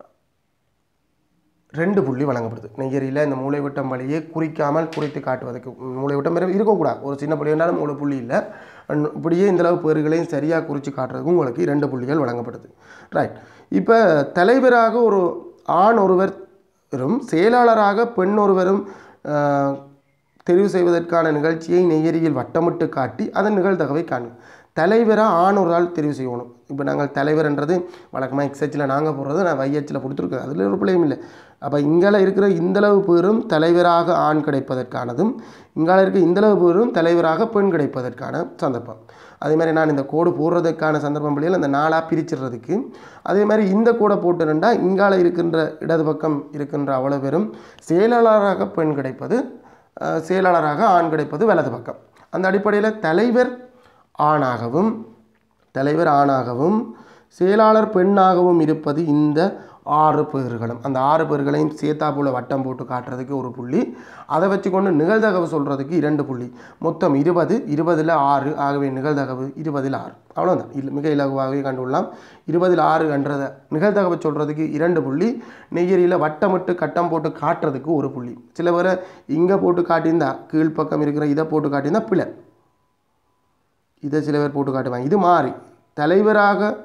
ரெண்டு புள்ளி வழங்கப்படுது. நெய்யறியில் இந்த மூளைவிட்டம் வழியே குறிக்காமல் குறித்து காட்டுவதற்கு மூளைவிட்டம் வேறு இருக்கக்கூடாது. ஒரு சின்ன புள்ளி இருந்தாலும் மூளை புள்ளி இல்லை, இப்படியே இந்தளவு பேர்களையும் சரியாக குறித்து காட்டுறதுக்கு உங்களுக்கு இரண்டு புள்ளிகள் வழங்கப்படுது. ரைட், இப்போ தலைவராக ஒரு ஆண் ஒருவரும் செயலாளராக பெண் ஒருவரும் தெரிவு செய்வதற்கான நிகழ்ச்சியை நெய்யறியில் வட்டமிட்டு காட்டி அதன் நிகழ்தகவை காணும். தலைவராக ஆண் ஒரு ஆள் தெரிவு செய்யணும். இப்போ நாங்கள் தலைவர்ன்றது வழக்கமாக எக்ஸ்ஹெச்சில் நாங்கள் போடுறது, நான் வைஹெச்சில் கொடுத்துருக்கேன், அதில் ஒரு பிள்ளையும் இல்லை. அப்போ இங்கால இருக்கிற இந்தளவு பேரும் தலைவராக ஆண் கிடைப்பதற்கானதும், இங்கால இருக்கிற இந்தளவு பேரும் தலைவராக பெண் கிடைப்பதற்கான சந்தர்ப்பம். அதே மாதிரி நான் இந்த கோடு போடுறதுக்கான சந்தர்ப்பம் பிள்ளைகள் அந்த நாளாக பிரிச்சிடுறதுக்கு. அதே மாதிரி இந்த கோடை போட்டுருந்தா இங்கால இருக்கின்ற இடது பக்கம் இருக்கின்ற அவ்வளோ பேரும் செயலாளராக பெண் கிடைப்பது, செயலாளராக ஆண் கிடைப்பது வலது பக்கம். அந்த அடிப்படையில் தலைவர் ஆணாகவும் தலைவர் ஆணாகவும் செயலாளர் பெண்ணாகவும் இருப்பது இந்த ஆறு பேர்களும். அந்த ஆறு பேர்களையும் சேத்தா போல வட்டம் போட்டு காட்டுறதுக்கு ஒரு புள்ளி, அதை வச்சு கொண்டு நிகழ்தகவு சொல்கிறதுக்கு இரண்டு புள்ளி. மொத்தம் இருபது, இருபதில் ஆறு, ஆகவே நிகழ்தகவு இருபதில் ஆறு. அவ்வளோதான், இல்லை மிக இலகுவாகவே கண்டுள்ளலாம். இருபதில் ஆறு என்ற நிகழ்தகவை சொல்கிறதுக்கு இரண்டு புள்ளி, நெய்யறியில் வட்டமிட்டு கட்டம் போட்டு காட்டுறதுக்கு ஒரு புள்ளி. சில பேரை இங்கே போட்டு காட்டியிருந்தா கீழ்ப்பக்கம் இருக்கிற இதை போட்டு காட்டியிருந்தா பிள்ளை, இதை சில பேர் போட்டு காட்டுவாங்க. இது மாறி தலைவராக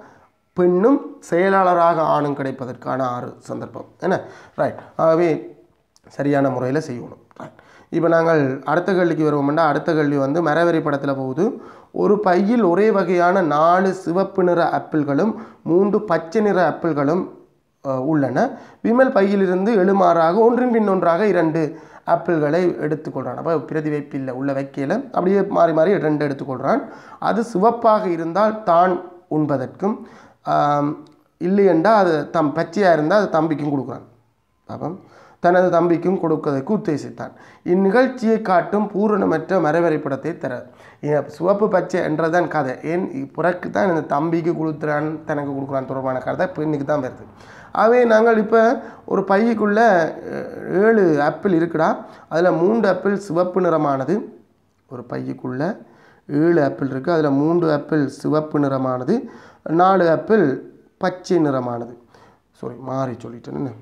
பெண்ணும் செயலாளராக ஆணும் கிடைப்பதற்கான ஆறு சந்தர்ப்பம் என்ன ரைட். ஆகவே சரியான முறையில் செய்யணும். ரைட். இப்போ நாங்கள் அடுத்த கேள்விக்கு வருவோம்னா அடுத்த கேள்வி வந்து மரவரி படத்தில் போகுது. ஒரு பையில் ஒரே வகையான நாலு சிவப்பு நிற ஆப்பிள்களும் மூன்று பச்சை நிற ஆப்பிள்களும் உள்ளன. விமல் பையிலிருந்து எழுமாறாக ஒன்றின் பின் ஒன்றாக இரண்டு ஆப்பிள்களை எடுத்துக்கொள்கிறான். அப்போ பிரதிவைப்பில் உள்ள வைக்கையில் அப்படியே மாறி மாறி ரெண்டு எடுத்துக்கொள்கிறான். அது சிவப்பாக இருந்தால் தான் உண்பதற்கும், இல்லை என்றால் அது தம் பச்சையாக இருந்தால் அது தம்பிக்கும் கொடுக்குறான். பாப்பம் தனது தம்பிக்கும் கொடுப்பதற்கு உத்தேசித்தான். இந்நிகழ்ச்சியை காட்டும் பூரணமற்ற மரவரைபடத்தை தர. சிவப்பு பச்சை என்றதான் கதை. ஏன் புறக்கு தான் இந்த தம்பிக்கு கொடுத்துறான் தனக்கு கொடுக்குறான் தொடர்பான கதை பெண்ணுக்கு தான் வருது. ஆகவே நாங்கள் இப்போ ஒரு பையக்குள்ளே ஏழு ஆப்பிள் இருக்குடா. அதில் மூன்று ஆப்பிள் சிவப்பு நிறமானது. ஒரு பையக்குள்ளே ஏழு ஆப்பிள் இருக்குது. அதில் மூன்று ஆப்பிள் சிவப்பு நிறமானது, நாலு ஆப்பிள் பச்சை நிறமானது. சாரி மாறி சொல்லிட்டேன்னு.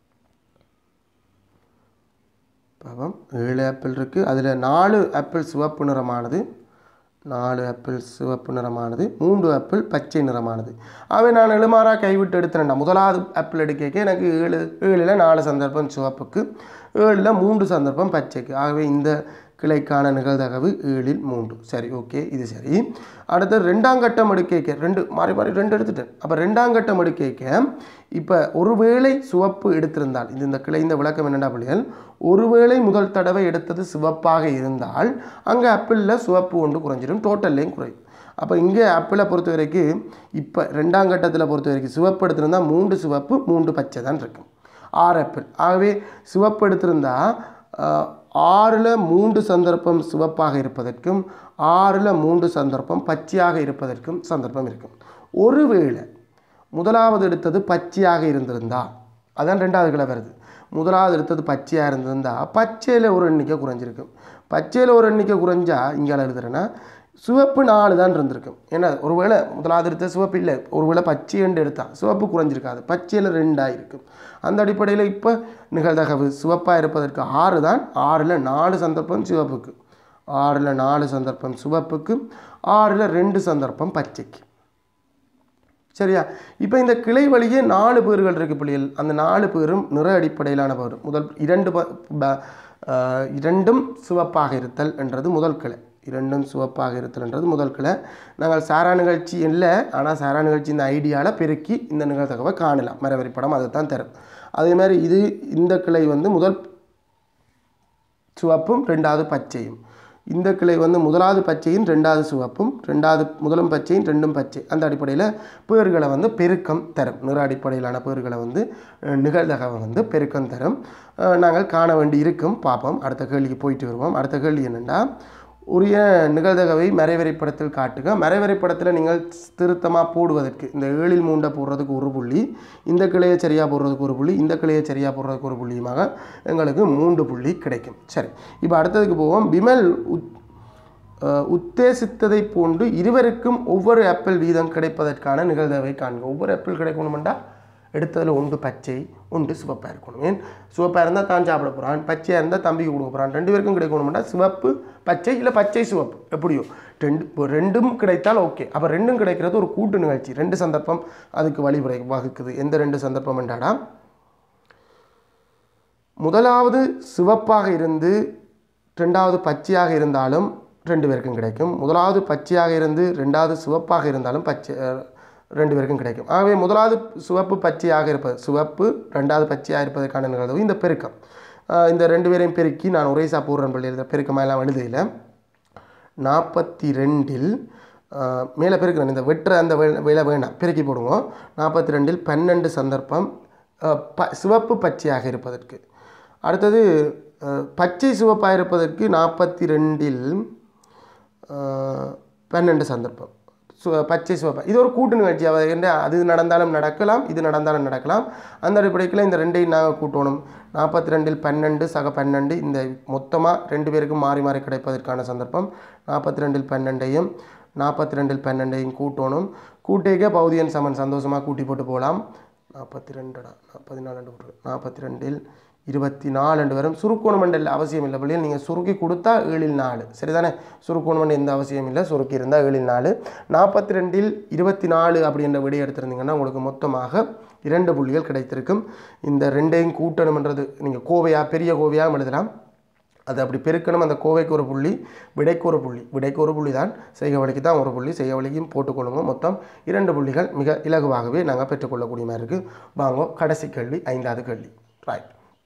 பாவம் ஏழு ஆப்பிள் இருக்குது. அதில் நாலு ஆப்பிள் சிவப்பு நிறமானது, நாலு ஆப்பிள் சிவப்பு நிறமானது, மூன்று ஆப்பிள் பச்சை நிறமானது. அவை நான் எழுமாறாக கைவிட்டு எடுத்துறேன்டா. முதலாவது ஆப்பிள் எடுக்க எனக்கு ஏழு ஏழில் நாலு சந்தர்ப்பம் சிவப்புக்கு, ஏழில் மூன்று சந்தர்ப்பம் பச்சைக்கு. ஆகவே இந்த கிளைக்கான நிகழ்தகவு ஏழில் மூன்று. சரி, ஓகே, இது சரி. அடுத்து ரெண்டாம் கட்டம் எடுக்க ரெண்டு மாறி மாறி ரெண்டு எடுத்துட்டேன். அப்போ ரெண்டாம் கட்டம் எடுக்க இப்போ ஒருவேளை சிவப்பு எடுத்திருந்தால் இது இந்த கிளை இந்த விளக்கம் என்னென்னா பிள்ளைகள், ஒருவேளை முதல் தடவை எடுத்தது சிவப்பாக இருந்தால் அங்கே ஆப்பிளில் சிவப்பு ஒன்று குறைஞ்சிடும், டோட்டல்லையும் குறையும். அப்போ இங்கே ஆப்பிளை பொறுத்த வரைக்கும் இப்போ ரெண்டாம் கட்டத்தில் பொறுத்த வரைக்கும் சிவப்பு எடுத்திருந்தால் மூன்று சிவப்பு மூன்று பச்சை தான் இருக்கும், ஆறு ஆப்பிள். ஆகவே சிவப்பு எடுத்திருந்தால் ஆறில் மூன்று சந்தர்ப்பம் சிவப்பாக இருப்பதற்கும் ஆறில் மூன்று சந்தர்ப்பம் பச்சையாக இருப்பதற்கும் சந்தர்ப்பம் இருக்கும். ஒருவேளை முதலாவது எடுத்தது பச்சையாக இருந்திருந்தால், அதான் ரெண்டாவது கிளை வருது, முதலாவது எடுத்தது பச்சையாக இருந்திருந்தால் பச்சையில் ஒரு எண்ணிக்கை குறைஞ்சிருக்கும். பச்சையில் ஒரு எண்ணிக்கை குறைஞ்சா இங்கே எழுதுறேன்னா சிவப்பு நாலு தான் இருந்திருக்கும். ஏன்னா ஒருவேளை முதலாவது எடுத்த சிவப்பு இல்லை, ஒருவேளை பச்சை எண்டு எடுத்தால் சிவப்பு குறைஞ்சிருக்காது, பச்சையில் ரெண்டாக இருக்கும். அந்த அடிப்படையில் இப்போ நிகழ்தகவு சிவப்பாக இருப்பதற்கு ஆறு தான். ஆறில் நாலு சந்தர்ப்பம் சிவப்புக்கு, ஆறில் நாலு சந்தர்ப்பம் சிவப்புக்கு, ஆறில் ரெண்டு சந்தர்ப்பம் பச்சைக்கு. சரியா? இப்போ இந்த கிளை வழியே நாலு பேர்கள் இருக்குது பிள்ளைகள். அந்த நாலு பேரும் நிற அடிப்படையிலான பேர். முதல் இரண்டு இரண்டும் சிவப்பாக இருத்தல் என்றது முதல் கிளை. இரண்டும் சிவப்பாக இருத்தல்ன்றது முதல் கிளை. நாங்கள் சாரா நிகழ்ச்சி இல்லை, ஆனால் சாரா நிகழ்ச்சி இந்த ஐடியாவில் பெருக்கி இந்த நிகழ்தகவை காணலாம். மரவரி படம் அதை தான் தரும். அதே மாதிரி இது இந்த கிளை வந்து முதல் சிவப்பும் ரெண்டாவது பச்சையும், இந்த கிளை வந்து முதலாவது பச்சையும் ரெண்டாவது சிவப்பும், ரெண்டாவது முதலும் பச்சையும் ரெண்டும் பச்சை. அந்த அடிப்படையில் பேர்களை வந்து பெருக்கம் தரும். நிற அடிப்படையிலான பேர்களை வந்து நிகழ்தகவை வந்து பெருக்கம் தரும். நாங்கள் காண வேண்டி இருக்கும். பார்ப்போம். அடுத்த கேள்விக்கு போயிட்டு வருவோம். அடுத்த கேள்வி என்னென்னா, உரிய நிகழ்தகவை மரவரி படத்தில் காட்டுக. மரவரி படத்தில் நீங்கள் திருத்தமாக போடுவதற்கு இந்த ஏழில் மூண்டை போடுறதுக்கு ஒரு புள்ளி, இந்த கிளையை சரியாக போடுறதுக்கு ஒரு புள்ளி, இந்த கிளையை சரியாக போடுறதுக்கு ஒரு புள்ளியுமாக எங்களுக்கு மூன்று புள்ளி கிடைக்கும். சரி, இப்போ அடுத்ததுக்கு போவோம். விமல் உத் உத்தேசித்ததை போன்று இருவருக்கும் ஒவ்வொரு ஆப்பிள் வீதம் கிடைப்பதற்கான நிகழ்தகவை காண்க. ஒவ்வொரு ஆப்பிள் கிடைக்கணுமெண்டா எடுத்ததில் ஒன்று பச்சை ஒன்று சிவப்பாக இருக்கணும். ஏன் சிவப்பாக இருந்தால் தான் சாப்பிட போகிறான், பச்சையாக இருந்தால் தம்பிக்கு கொடுக்க போகிறான். ரெண்டு பேருக்கும் கிடைக்கணுமெண்டா சிவப்பு பச்சை இல்லை பச்சை சிவப்பு எப்படியோ ரெண்டு ரெண்டும் கிடைத்தால் ஓகே. அப்போ ரெண்டும் கிடைக்கிறது ஒரு கூட்டு நிகழ்ச்சி. ரெண்டு சந்தர்ப்பம் அதுக்கு வழிமுறை வகுக்குது. எந்த ரெண்டு சந்தர்ப்பம் என்றாடா, முதலாவது சிவப்பாக இருந்து ரெண்டாவது பச்சையாக இருந்தாலும் ரெண்டு பேருக்கும் கிடைக்கும். முதலாவது பச்சையாக இருந்து ரெண்டாவது சிவப்பாக இருந்தாலும் பச்சை ரெண்டு பேருக்கும் கிடைக்கும். ஆகவே முதலாவது சிவப்பு பச்சையாக இருப்பது, சிவப்பு ரெண்டாவது பச்சையாக இருப்பதற்கான நிகழ்வு இந்த பெருக்கம். இந்த ரெண்டு பேரையும் பெருக்கி நான் ஒரேசா போடுறேன் பள்ளி எழுத பெருக்கமாக எல்லாம் எழுதையில் நாற்பத்தி ரெண்டில் மேலே பெருக்கிறேன். இந்த வெட்டுற அந்த வேலை வேணாம், பெருக்கி போடுவோம். நாற்பத்தி ரெண்டில் பன்னெண்டு சந்தர்ப்பம் ப சிவப்பு பச்சையாக இருப்பதற்கு. அடுத்தது பச்சை சிவப்பாக இருப்பதற்கு நாற்பத்தி ரெண்டில் பன்னெண்டு சந்தர்ப்பம் பச்சை சிவப்பு. இது ஒரு கூட்டு நிகழ்ச்சி. என்ன அது நடந்தாலும் நடக்கலாம், இது நடந்தாலும் நடக்கலாம். அந்த அடிப்படையில் இந்த ரெண்டையும் நாங்கள் கூட்டணும். நாற்பத்தி ரெண்டில் பன்னெண்டு சக பன்னெண்டு, இந்த மொத்தமாக ரெண்டு பேருக்கும் மாறி மாறி கிடைப்பதற்கான சந்தர்ப்பம். நாற்பத்தி ரெண்டில் பன்னெண்டையும் நாற்பத்தி ரெண்டில் பன்னெண்டையும் கூட்டணும். கூட்டேக்க பௌதியன் சமன் சந்தோஷமாக கூட்டி போட்டு போகலாம். நாற்பத்தி ரெண்டுடா பதினாலு நாற்பத்தி ரெண்டில் இருபத்தி நாலு ரெண்டு வரும். சுருக்கோணம் மண்டல் அவசியம் இல்லை பிள்ளைகள், நீங்கள் சுருக்கி கொடுத்தா ஏழில் நாலு சரிதானே. சுருக்கோணம் மண்டல் எந்த அவசியம் இல்லை, சுருக்கி இருந்தால் ஏழில் நாலு. நாற்பத்தி ரெண்டில் இருபத்தி நாலு அப்படின்ற விடை எடுத்திருந்தீங்கன்னா உங்களுக்கு மொத்தமாக இரண்டு புள்ளிகள் கிடைத்திருக்கும். இந்த ரெண்டையும் கூட்டணும்ன்றது நீங்கள் கோவையாக பெரிய கோவையாக எழுதலாம். அது அப்படி பெருக்கணும். அந்த கோவைக்கு ஒரு புள்ளி, விடைக்கு ஒரு புள்ளி, விடைக்கு ஒரு புள்ளி தான், செய்க வழிக்கு தான் ஒரு புள்ளி, செய்க வழிக்கும் போட்டுக்கொள்ளுங்க. மொத்தம் இரண்டு புள்ளிகள் மிக இலகுவாகவே நாங்கள் பெற்றுக்கொள்ளக்கூடிய மாதிரி இருக்குது. வாங்க கடைசி கேள்வி, ஐந்தாவது கேள்வி. ரைட்.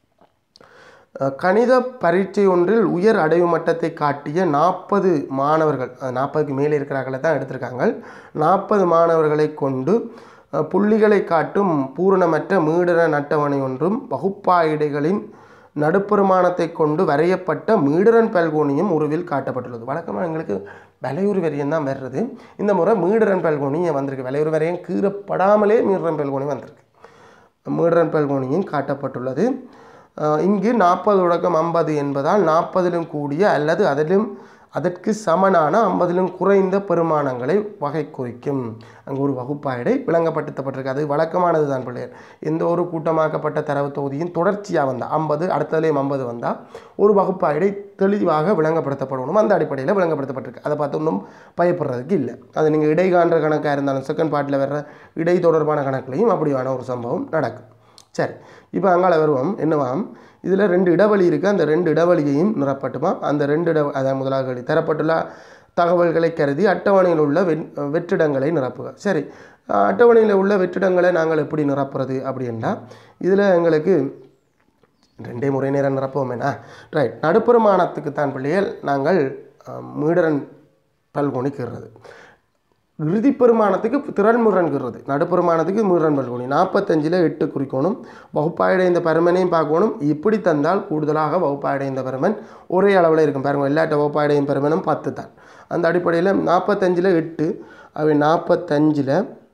கணித பரீட்சை ஒன்றில் உயர் அடைவு மட்டத்தை காட்டிய நாற்பது மாணவர்கள், நாற்பதுக்கு மேலே இருக்கிறார்களை தான் எடுத்திருக்காங்க. நாற்பது மாணவர்களை கொண்டு புள்ளிகளை காட்டும் பூரணமற்ற மீடர அட்டவணை ஒன்றும் வகுப்பாயிடைகளின் நடுப்பெருமானத்தை கொண்டு வரையப்பட்ட மீடரன் பல்கோணியும் உருவில் காட்டப்பட்டுள்ளது. வழக்கமாக எங்களுக்கு வலையுறு வரையம் தான் வர்றது. இந்த முறை மீடரன் பல்கோணியும் வந்திருக்கு. வலையுறு வரையம் கீறப்படாமலே மீடரன் பல்கோணி வந்திருக்கு. மீடரன் பல்கோணியும் காட்டப்பட்டுள்ளது. இங்கு நாற்பது தொடக்கம் ஐம்பது என்பதால் நாற்பதிலும் கூடிய அல்லது அதிலும் அதற்கு சமனான ஐம்பதிலும் குறைந்த பெருமானங்களை வகை குறிக்கும். அங்கு ஒரு வகுப்பாயிடை விளங்கப்படுத்தப்பட்டிருக்கு. அது வழக்கமானது தான் பிள்ளையர். எந்த ஒரு கூட்டமாக்கப்பட்ட தரவு தொகுதியின் தொடர்ச்சியாக வந்தால் ஐம்பது அடுத்ததுலேயும் ஐம்பது வந்தால் ஒரு வகுப்பாயிடை தெளிவாக விளங்கப்படுத்தப்படணும். அந்த அடிப்படையில் விளங்கப்படுத்தப்பட்டிருக்கு. அதை பார்த்து ஒன்றும் பயப்படுறதுக்கு இல்லை. அது நீங்கள் இடை காண்ற கணக்காக இருந்தாலும் செகண்ட் பார்ட்டில் வர்ற இடை தொடர்பான கணக்குலையும் அப்படியான ஒரு சம்பவம் நடக்கும். சரி, இப்போ அங்கால வருவோம். என்னவாம், இதில் ரெண்டு இடைவெளி இருக்குது. அந்த ரெண்டு இடைவெளியையும் நிரப்பட்டுமா. அந்த ரெண்டு இட அதாவது முதலாக தரப்பட்டுள்ள தகவல்களை கருதி அட்டவணையில் உள்ள வெ வெற்றிடங்களை நிரப்புக. சரி, அட்டவணையில் உள்ள வெற்றிடங்களை நாங்கள் எப்படி நிரப்புறது அப்படின்னா, இதில் எங்களுக்கு ரெண்டே முறை நேரம் நிரப்புவோமேனா. ரைட். நடுப்பெருமானத்துக்கு தான் பிள்ளைகள் நாங்கள் மீடரன் பல்கோணி கீறுறது. இறுதி பெருமானத்துக்கு திறன்முரன்கிறது. நடுப்பெருமானத்துக்கு மீடரன் பல்கோணி. நாற்பத்தஞ்சில் எட்டு குறிக்கணும். வகுப்பாயடைந்த பருமனையும் பார்க்கணும். இப்படி தந்தால் கூடுதலாக வகுப்பாயடைந்த பருமன் ஒரே அளவில் இருக்கும். பாருங்கள், எல்லாட்ட வகுப்பாயடையும் பருமனும் பத்து தான். அந்த அடிப்படையில் நாற்பத்தஞ்சில் எட்டு, அவை நாற்பத்தஞ்சில்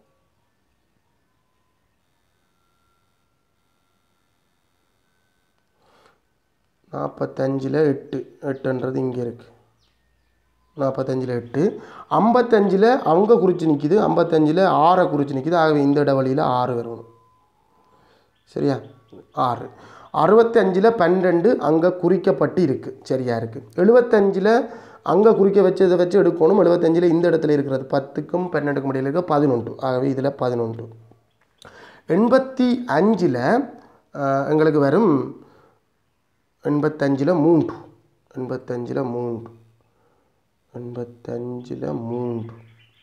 நாற்பத்தஞ்சில் எட்டு எட்டுன்றது இங்கே இருக்குது. நாற்பத்தஞ்சில் எட்டு, ஐம்பத்தஞ்சில் அவங்க குறித்து நிற்கிது, ஐம்பத்தஞ்சில் ஆறை குறித்து நிற்கிது. ஆகவே இந்த இடைவெளியில் ஆறு வரணும். சரியா, ஆறு. அறுபத்தஞ்சில் பன்னெண்டு அங்கே குறிக்கப்பட்டு இருக்குது. சரியா இருக்குது. எழுபத்தஞ்சில் அங்கே குறிக்க வச்சதை வச்சு எடுக்கணும். எழுபத்தஞ்சில் இந்த இடத்துல இருக்கிறது பத்துக்கும் பன்னெண்டுக்கும் இடையில் இருக்க பதினொன்று. ஆகவே இதில் பதினொன்று. எண்பத்தி அஞ்சில் எங்களுக்கு வரும் எண்பத்தஞ்சில் மூன்று எண்பத்தஞ்சில் மூன்று எண்பத்தஞ்சில் மூன்று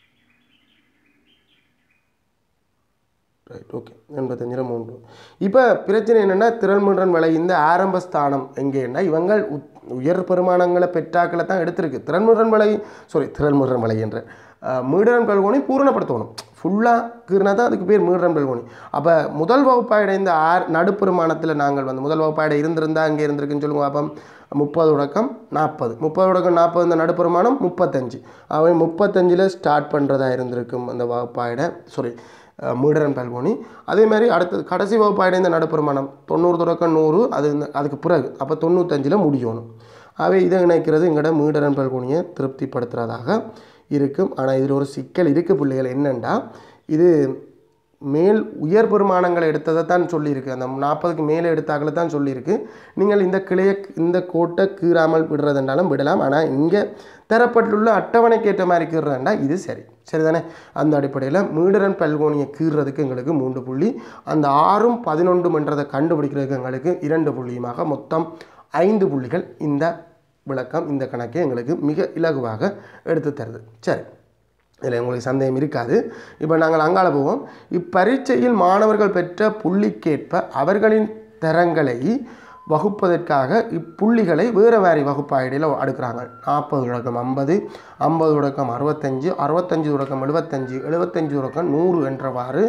ரைட். ஓகே, எண்பத்தஞ்சில் மூன்று. இப்போ பிரச்சனை என்னென்னா, திறன்முடன் விலை இந்த ஆரம்ப ஸ்தானம் எங்கேன்னா, இவங்கள் உயர் பெருமானங்களை பெற்றாக்களை தான் எடுத்திருக்கு. திறன்முடன் விலை சாரி திறன்முடன் விலை என்ற மீடரன் பல்கோணி பூரணப்படுத்தணும். ஃபுல்லாக கீறினா தான் அதுக்கு பேர் மீடரன் பல்கோணி. அப்போ முதல் வகுப்பாயிட இந்த ஆர் நடுப்பெருமானத்தில் நாங்கள் வந்து முதல் வகுப்பாயிட இருந்திருந்தால் அங்கே இருந்திருக்குன்னு சொல்லுவோம். அப்போ முப்பது தொடக்கம் நாற்பது முப்பது தொடக்கம் நாற்பது இந்த நடுப்பெருமானம் முப்பத்தஞ்சு. அவை முப்பத்தஞ்சில் ஸ்டார்ட் பண்ணுறதா இருந்திருக்கும் அந்த வகுப்பாயிட சாரி மீடரன் பல்கோணி. அதே மாதிரி அடுத்தது கடைசி வகுப்பாயிட இந்த நடுப்பெருமானம் தொண்ணூறு தொடக்கம் நூறு, அது அதுக்கு பிறகு அப்போ தொண்ணூத்தஞ்சில் முடியணும். அவை இதை இணைக்கிறது எங்களோட மீடரன் பல்கோணியை திருப்திப்படுத்துகிறதாக இருக்கும். ஆனால் இதில் ஒரு சிக்கல் இருக்குது பிள்ளைகள். என்னென்னா, இது மேல் உயர் பெருமானங்களை எடுத்ததை தான் சொல்லியிருக்கு. அந்த நாற்பதுக்கு மேலே எடுத்தாக்களை தான் சொல்லியிருக்கு. நீங்கள் இந்த கிளையை இந்த கோட்டை கீறாமல் விடுறதுனாலும் விடலாம். ஆனால் இங்கே தரப்பட்டுள்ள அட்டவணைக்கு ஏற்ற மாதிரி கீறுறதுண்டா இது சரி சரிதானே. அந்த அடிப்படையில் மீடரன் பல்கோணியை கீறுறதுக்கு எங்களுக்கு மூன்று புள்ளி, அந்த ஆறும் பதினொன்றும் என்றதை கண்டுபிடிக்கிறதுக்கு எங்களுக்கு இரண்டு புள்ளியுமாக மொத்தம் ஐந்து புள்ளிகள் இந்த விளக்கம் இந்த கணக்கை எங்களுக்கு மிக இலகுவாக எடுத்து தருது. சரி, இதில் உங்களுக்கு சந்தேகம் இருக்காது. இப்போ நாங்கள் அங்கால போவோம். இப்பரீட்சையில் மாணவர்கள் பெற்ற புள்ளிக்கேற்ப அவர்களின் தரங்களை வகுப்பதற்காக இப்புள்ளிகளை வேறு வேறு வகுப்பாயிடையில் அடுக்கிறாங்க. நாற்பது தொடக்கம் ஐம்பது, ஐம்பது தொடக்கம் அறுபத்தஞ்சு, அறுபத்தஞ்சு தொடக்கம் எழுபத்தஞ்சு, எழுபத்தஞ்சு தொடக்கம் நூறு என்றவாறு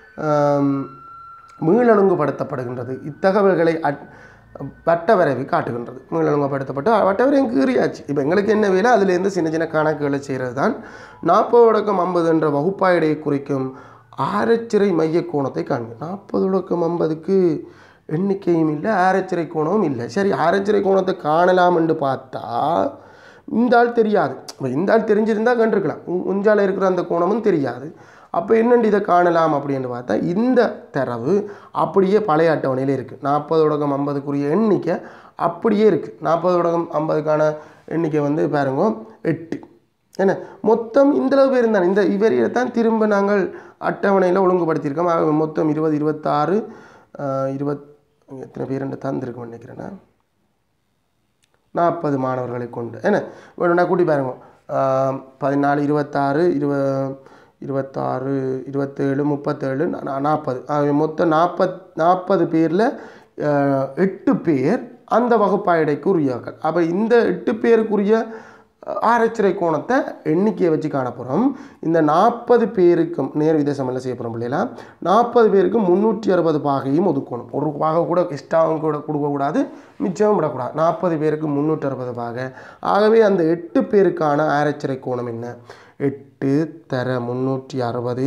மீளொழுங்குபடுத்தப்படுகின்றது. இத்தகவல்களை அட் வட்டவரைவு காட்டுகின்றது. மீளொழுங்குபடுத்தப்பட்டு வட்டவரையும் கீறியாச்சு. இப்போ எங்களுக்கு என்ன வேலை, அதுலேருந்து சின்ன சின்ன கணக்குகளை செய்கிறது தான். நாற்பது தொடக்கம் ஐம்பது என்ற வகுப்பாயிடையை குறிக்கும் ஆரச்சிறை மைய கோணத்தை காண்க. நாற்பது தொடக்கம் ஐம்பதுக்கு எண்ணிக்கையும் இல்லை, ஆரச்சிறை கோணமும் இல்லை. சரி, ஆரச்சிறை கோணத்தை காணலாம் என்று பார்த்தா இந்த ஆள் தெரியாது. இந்த ஆள் தெரிஞ்சிருந்தால் கண்டிருக்கலாம். உஞ்சால இருக்கிற அந்த கோணமும் தெரியாது. அப்போ என்னென்று இதை காணலாம் அப்படின்னு பார்த்தா இந்த தரவு அப்படியே பழைய அட்டவணையில் இருக்குது. நாற்பது தொடக்கம் ஐம்பதுக்குரிய எண்ணிக்கை அப்படியே இருக்குது. நாற்பது தொடக்கம் ஐம்பதுக்கான எண்ணிக்கை வந்து பாருங்க எட்டு. என்ன மொத்தம் இந்தளவு பேர் இருந்தான். இந்த இவரையை தான் திரும்ப நாங்கள் அட்டவணையில் ஒழுங்குபடுத்தியிருக்கோம். ஆக மொத்தம் இருபது இருபத்தாறு இருபத் எத்தனை பேர் தந்திருக்கோம் நினைக்கிறேன்னா நாற்பது மாணவர்களை கொண்டு. என்ன நான் கூட்டி பாருங்க பதினாலு இருபத்தாறு இருப இருபத்தாறு இருபத்தேழு முப்பத்தேழு நாற்பது மொத்தம் நாற்பத் நாற்பது பேரில் எட்டு பேர் அந்த வகுப்பாயிடைக்கு உரியவர்கள். அப்போ இந்த எட்டு பேருக்குரிய ஆராய்ச்சிறை கோணத்தை எண்ணிக்கையை வச்சு காணப்போகிறோம். இந்த நாற்பது பேருக்கும் நேர் விதேசம் என்ன செய்ய போகிறோம் பிள்ளைங்களா, நாற்பது பேருக்கு முந்நூற்றி அறுபது பாகையும் ஒதுக்கணும். ஒரு பாகை கூட எக்ஸ்ட்ராவும் கூட கொடுக்கக்கூடாது, மிச்சமும் விடக்கூடாது. நாற்பது பேருக்கு முந்நூற்றி அறுபது பாகை. ஆகவே அந்த எட்டு பேருக்கான ஆராய்ச்சிறை கோணம் என்ன, எட்டு தர முந்நூற்றி அறுபது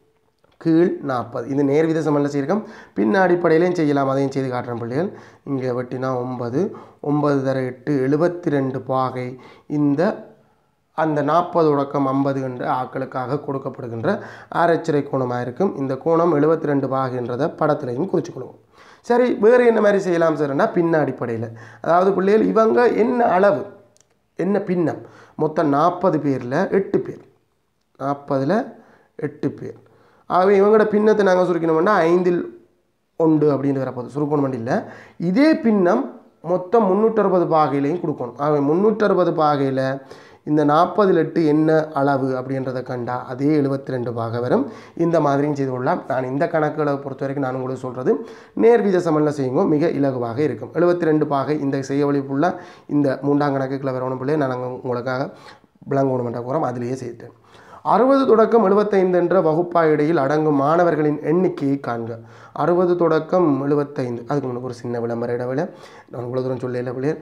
கீழ் நாற்பது. இது நேர் வித சமன்ல செய்யிருக்கோம். பின் அடிப்படையிலையும் செய்யலாம், அதையும் செய்து காட்டுறேன் பிள்ளைகள். இங்கே வெட்டினா ஒன்பது ஒன்பது தர எட்டு எழுபத்தி ரெண்டு பாகை இந்த அந்த நாற்பது தொடக்கம் ஐம்பது என்ற ஆக்களுக்காக கொடுக்கப்படுகின்ற ஆராய்ச்சிறை கோணமாக இருக்கும். இந்த கோணம் எழுபத்தி ரெண்டு பாகைன்றதை படத்துலையும் குறிச்சுக்கொள்வோம். சரி, வேறு என்ன மாதிரி செய்யலாம் சார்னா பின்ன அடிப்படையில். அதாவது பிள்ளைகள் இவங்க என்ன அளவு என்ன பின்னம், மொத்தம் நாற்பது பேரில் எட்டு பேர் நாற்பதில் எட்டு பேர். ஆகவே இவங்களோட பின்னத்தை நாங்கள் சுருக்கணும்னா ஐந்தில் ஒன்று அப்படின்னு வரப்போகுது. சுருக்கணும் இல்லை, இதே பின்னம் மொத்தம் முந்நூற்றறுபது பாகையிலையும் கொடுக்கணும். ஆகவே முந்நூற்றறுபது பாகையில் இந்த நாற்பதில் எட்டு என்ன அளவு அப்படின்றத கண்டா அதே எழுபத்தி ரெண்டு பாகை வரும். இந்த மாதிரியும் செய்து கொள்ளலாம். நான் இந்த கணக்குகளை பொறுத்த வரைக்கும் நான் உங்களுக்கு சொல்கிறது நேர்வீத சமன்ல செய்யுங்க, மிக இலகுவாக இருக்கும். எழுபத்தி ரெண்டு பாகை இந்த செய்ய வழிப்புள்ள இந்த மூன்றாம் கணக்குகளை வரணும் பிள்ளையை நான் உங்களுக்காக விளங்கணுமென்ற கூறம் அதிலேயே செய்தேன். அறுபது தொடக்கம் எழுபத்தைந்து என்ற வகுப்பாயிடையில் அடங்கும் மாணவர்களின் எண்ணிக்கையை காண்க. அறுபது தொடக்கம் எழுபத்தைந்து. அதுக்கு முன்னாடி ஒரு சின்ன விளம்பர இடைவெளி நான் இவ்வளோ தூரம் சொல்லல பிள்ளையர்.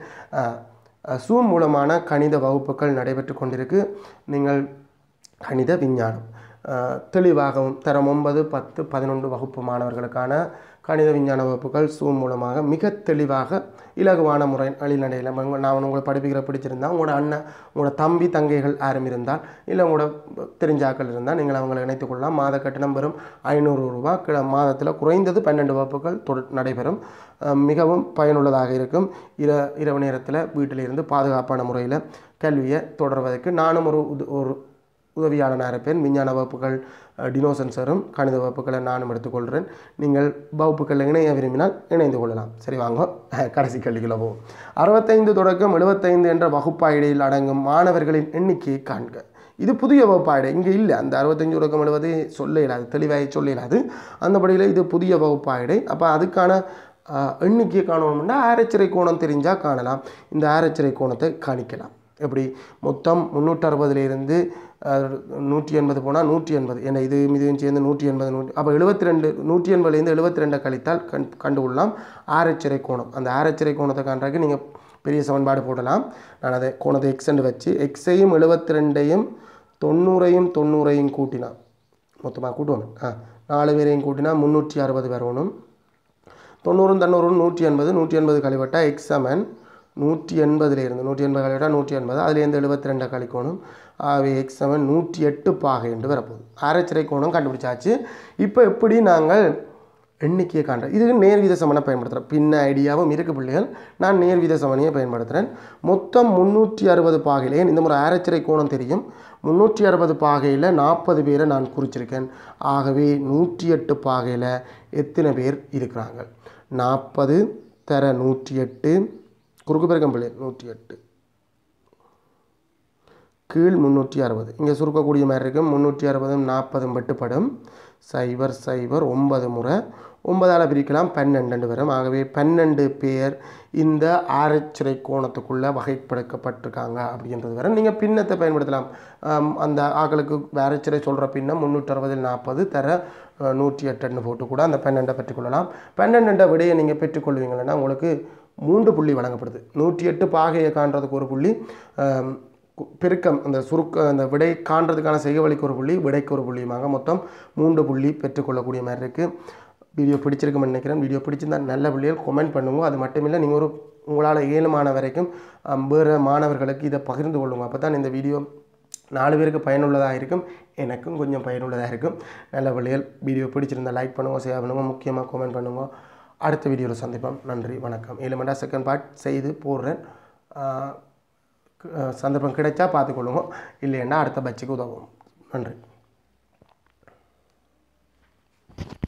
சூம் மூலமான கணித வகுப்புகள் நடைபெற்று கொண்டிருக்கு. நீங்கள் கணித விஞ்ஞானம் தெளிவாகவும் தரம் ஒன்பது பத்து பதினொன்று வகுப்பு மாணவர்களுக்கான கணித விஞ்ஞான வகுப்புகள் சூம் மூலமாக மிக தெளிவாக இலகுவான முறை வழிநடையில் நான் உங்களை படிப்பிக்கிற பிடிச்சிருந்தால் உங்களோட அண்ணன் உங்களோட தம்பி தங்கைகள் யாரும் இருந்தால் இல்லை உங்களோட தெரிஞ்சாக்கள் இருந்தால் நீங்கள் அவங்களை இணைத்துக் கொள்ளலாம். மாத கட்டணம் வரும் ஐநூறு ரூபா. கிள மாதத்தில் குறைந்தது பன்னெண்டு வகுப்புகள் தொ நடைபெறும். மிகவும் பயனுள்ளதாக இருக்கும். இர இரவு நேரத்தில் வீட்டிலிருந்து பாதுகாப்பான முறையில் கல்வியை தொடர்வதற்கு நானும் ஒரு ஒரு உதவியாளனாக இருப்பேன். விஞ்ஞான வகுப்புகள் டினோசன் சாரும் கணித வகுப்புகளை நானும் எடுத்துக்கொள்கிறேன். நீங்கள் வகுப்புகளில் இணைய விரும்பினால் இணைந்து கொள்ளலாம். சரி, வாங்க கடைசி கேள்விக்குள்ள போவோம். அறுபத்தைந்து தொடக்கம் எழுபத்தைந்து என்ற வகுப்பாயிடையில் அடங்கும் மாணவர்களின் எண்ணிக்கையை காண்க. இது புதிய வகுப்பாயிடை, இங்கே இல்லை. அந்த அறுபத்தஞ்சு தொடக்கம் எழுபது சொல்ல இயலாது, தெளிவாக சொல்ல இயலாது. அந்தபடியில் இது புதிய வகுப்பாயிடை. அப்போ அதுக்கான எண்ணிக்கையை காணணும்னா ஆராய்ச்சிறை கோணம் தெரிஞ்சால் காணலாம். இந்த ஆராய்ச்சிறை கோணத்தை கணிக்கலாம். எப்படி மொத்தம் முந்நூற்றி அறுபதுலேருந்து நூற்றி எண்பது போனால் நூற்றி எண்பது என்ன இது இதுவும் சேர்ந்து நூற்றி எண்பது நூற்றி அப்போ எழுபத்தி ரெண்டு நூற்றி எண்பதுலேருந்து எழுபத்தி ரெண்டை கழித்தால் கண் கண்டுகொள்ளலாம் ஆராய்ச்சிறை கோணம். அந்த ஆராய்ச்சிறை கோணத்தை காண்றதுக்கு நீங்கள் பெரிய சமன்பாடு போடலாம். நான் அதை கோணத்தை எக்ஸ்ன்னு வச்சு எக்ஸையும் எழுபத்தி ரெண்டையும் தொண்ணூறையும் தொண்ணூறையும் கூட்டினா மொத்தமாக கூட்டணும். ஆ நாலு பேரையும் கூட்டினா முந்நூற்றி அறுபது வரணும். தொண்ணூறும் தொண்ணூறும் நூற்றி எண்பது நூற்றி எண்பது கழிவட்டால் எக்ஸ் சமன் நூற்றி எண்பதுலேருந்து நூற்றி எண்பது கழிவட்டால் நூற்றி எண்பது அதுலேருந்து எழுபத்தி ரெண்டை கழிக்கணும். ஆகவே எக்ஸ் சமன் நூற்றி எட்டு பாகை என்று வரப்போகுது. ஆராய்ச்சிறை கோணம் கண்டுபிடிச்சாச்சு. இப்போ எப்படி நாங்கள் எண்ணிக்கையை காண்றோம். இதுக்கு நேர்வீத சமனை பயன்படுத்துகிறேன். பின்ன ஐடியாவும் இருக்கு பிள்ளைகள். நான் நேர்வீத சமனையை பயன்படுத்துகிறேன். மொத்தம் முந்நூற்றி அறுபது பாகையிலே இந்த முறை ஆராய்ச்சிறை கோணம் தெரியும். முந்நூற்றி அறுபது பாகையில் நாற்பது பேரை நான் குறிச்சிருக்கேன். ஆகவே நூற்றி எட்டு பாகையில் எத்தனை பேர் இருக்கிறாங்க? நாற்பது தர நூற்றி எட்டு குறுக்கு பெருக்கம் பிள்ளைகள் நூற்றி எட்டு கீழ் முந்நூற்றி அறுபது. இங்கே சுருக்கக்கூடிய மாதிரி இருக்கும். முந்நூற்றி அறுபதும் நாற்பதும் வெட்டுப்படும். சைபர் சைபர் ஒன்பது முறை ஒன்பதால் பிரிக்கலாம் பன்னெண்டு வரும். ஆகவே பன்னெண்டு பேர் இந்த ஆராய்ச்சிறை கோணத்துக்குள்ளே வகைப்படுத்தப்பட்டிருக்காங்க அப்படின்றது வரும். நீங்கள் பின்னத்தை பயன்படுத்தலாம். அந்த ஆக்களுக்கு ஆராய்ச்சிறை சொல்கிற பின்னம் முந்நூற்றி அறுபதில் நாற்பது தர நூற்றி எட்டுன்னு போட்டு கூட அந்த பன்னெண்டை பெற்றுக்கொள்ளலாம். பன்னெண்டு விடையை நீங்கள் பெற்றுக்கொள்வீங்கன்னா உங்களுக்கு மூன்று புள்ளி வழங்கப்படுது. நூற்றி எட்டு பாகையை காண்றதுக்கு ஒரு புள்ளி, பெருக்கம் அந்த சுருக்க அந்த விடை காண்றதுக்கான செய்கவழிக்கு ஒரு புள்ளி, விடைக்கு ஒரு புள்ளியுமாக மொத்தம் மூன்று புள்ளி பெற்றுக்கொள்ளக்கூடிய மாதிரி இருக்குது. வீடியோ பிடிச்சிருக்குன்னு நினைக்கிறேன். வீடியோ பிடிச்சிருந்தால் நல்ல புள்ளிகள் கமெண்ட் பண்ணுங்க. அது மட்டும் இல்லை, நீங்கள் ஒரு உங்களால் ஏழு மாணவ வரைக்கும் வேறு மாணவர்களுக்கு இதை பகிர்ந்து கொள்ளுங்க. அப்போ தான் இந்த வீடியோ நாலு பேருக்கு பயனுள்ளதாக இருக்கும், எனக்கும் கொஞ்சம் பயனுள்ளதாக இருக்கும். நல்ல வழியில் வீடியோ பிடிச்சிருந்தால் லைக் பண்ணுங்க, ஷேர் பண்ணுங்க, முக்கியமாக கமெண்ட் பண்ணுங்க. அடுத்த வீடியோவில் சந்திப்போம். நன்றி, வணக்கம். ஏழுமண்டா செகண்ட் பார்ட் செய்து போடுறேன். சந்தர்ப்பம் கிடைச்சா பார்த்துக்கொள்ளுங்க, இல்லைன்னா அடுத்த பட்சுக்கு உதவும். நன்றி.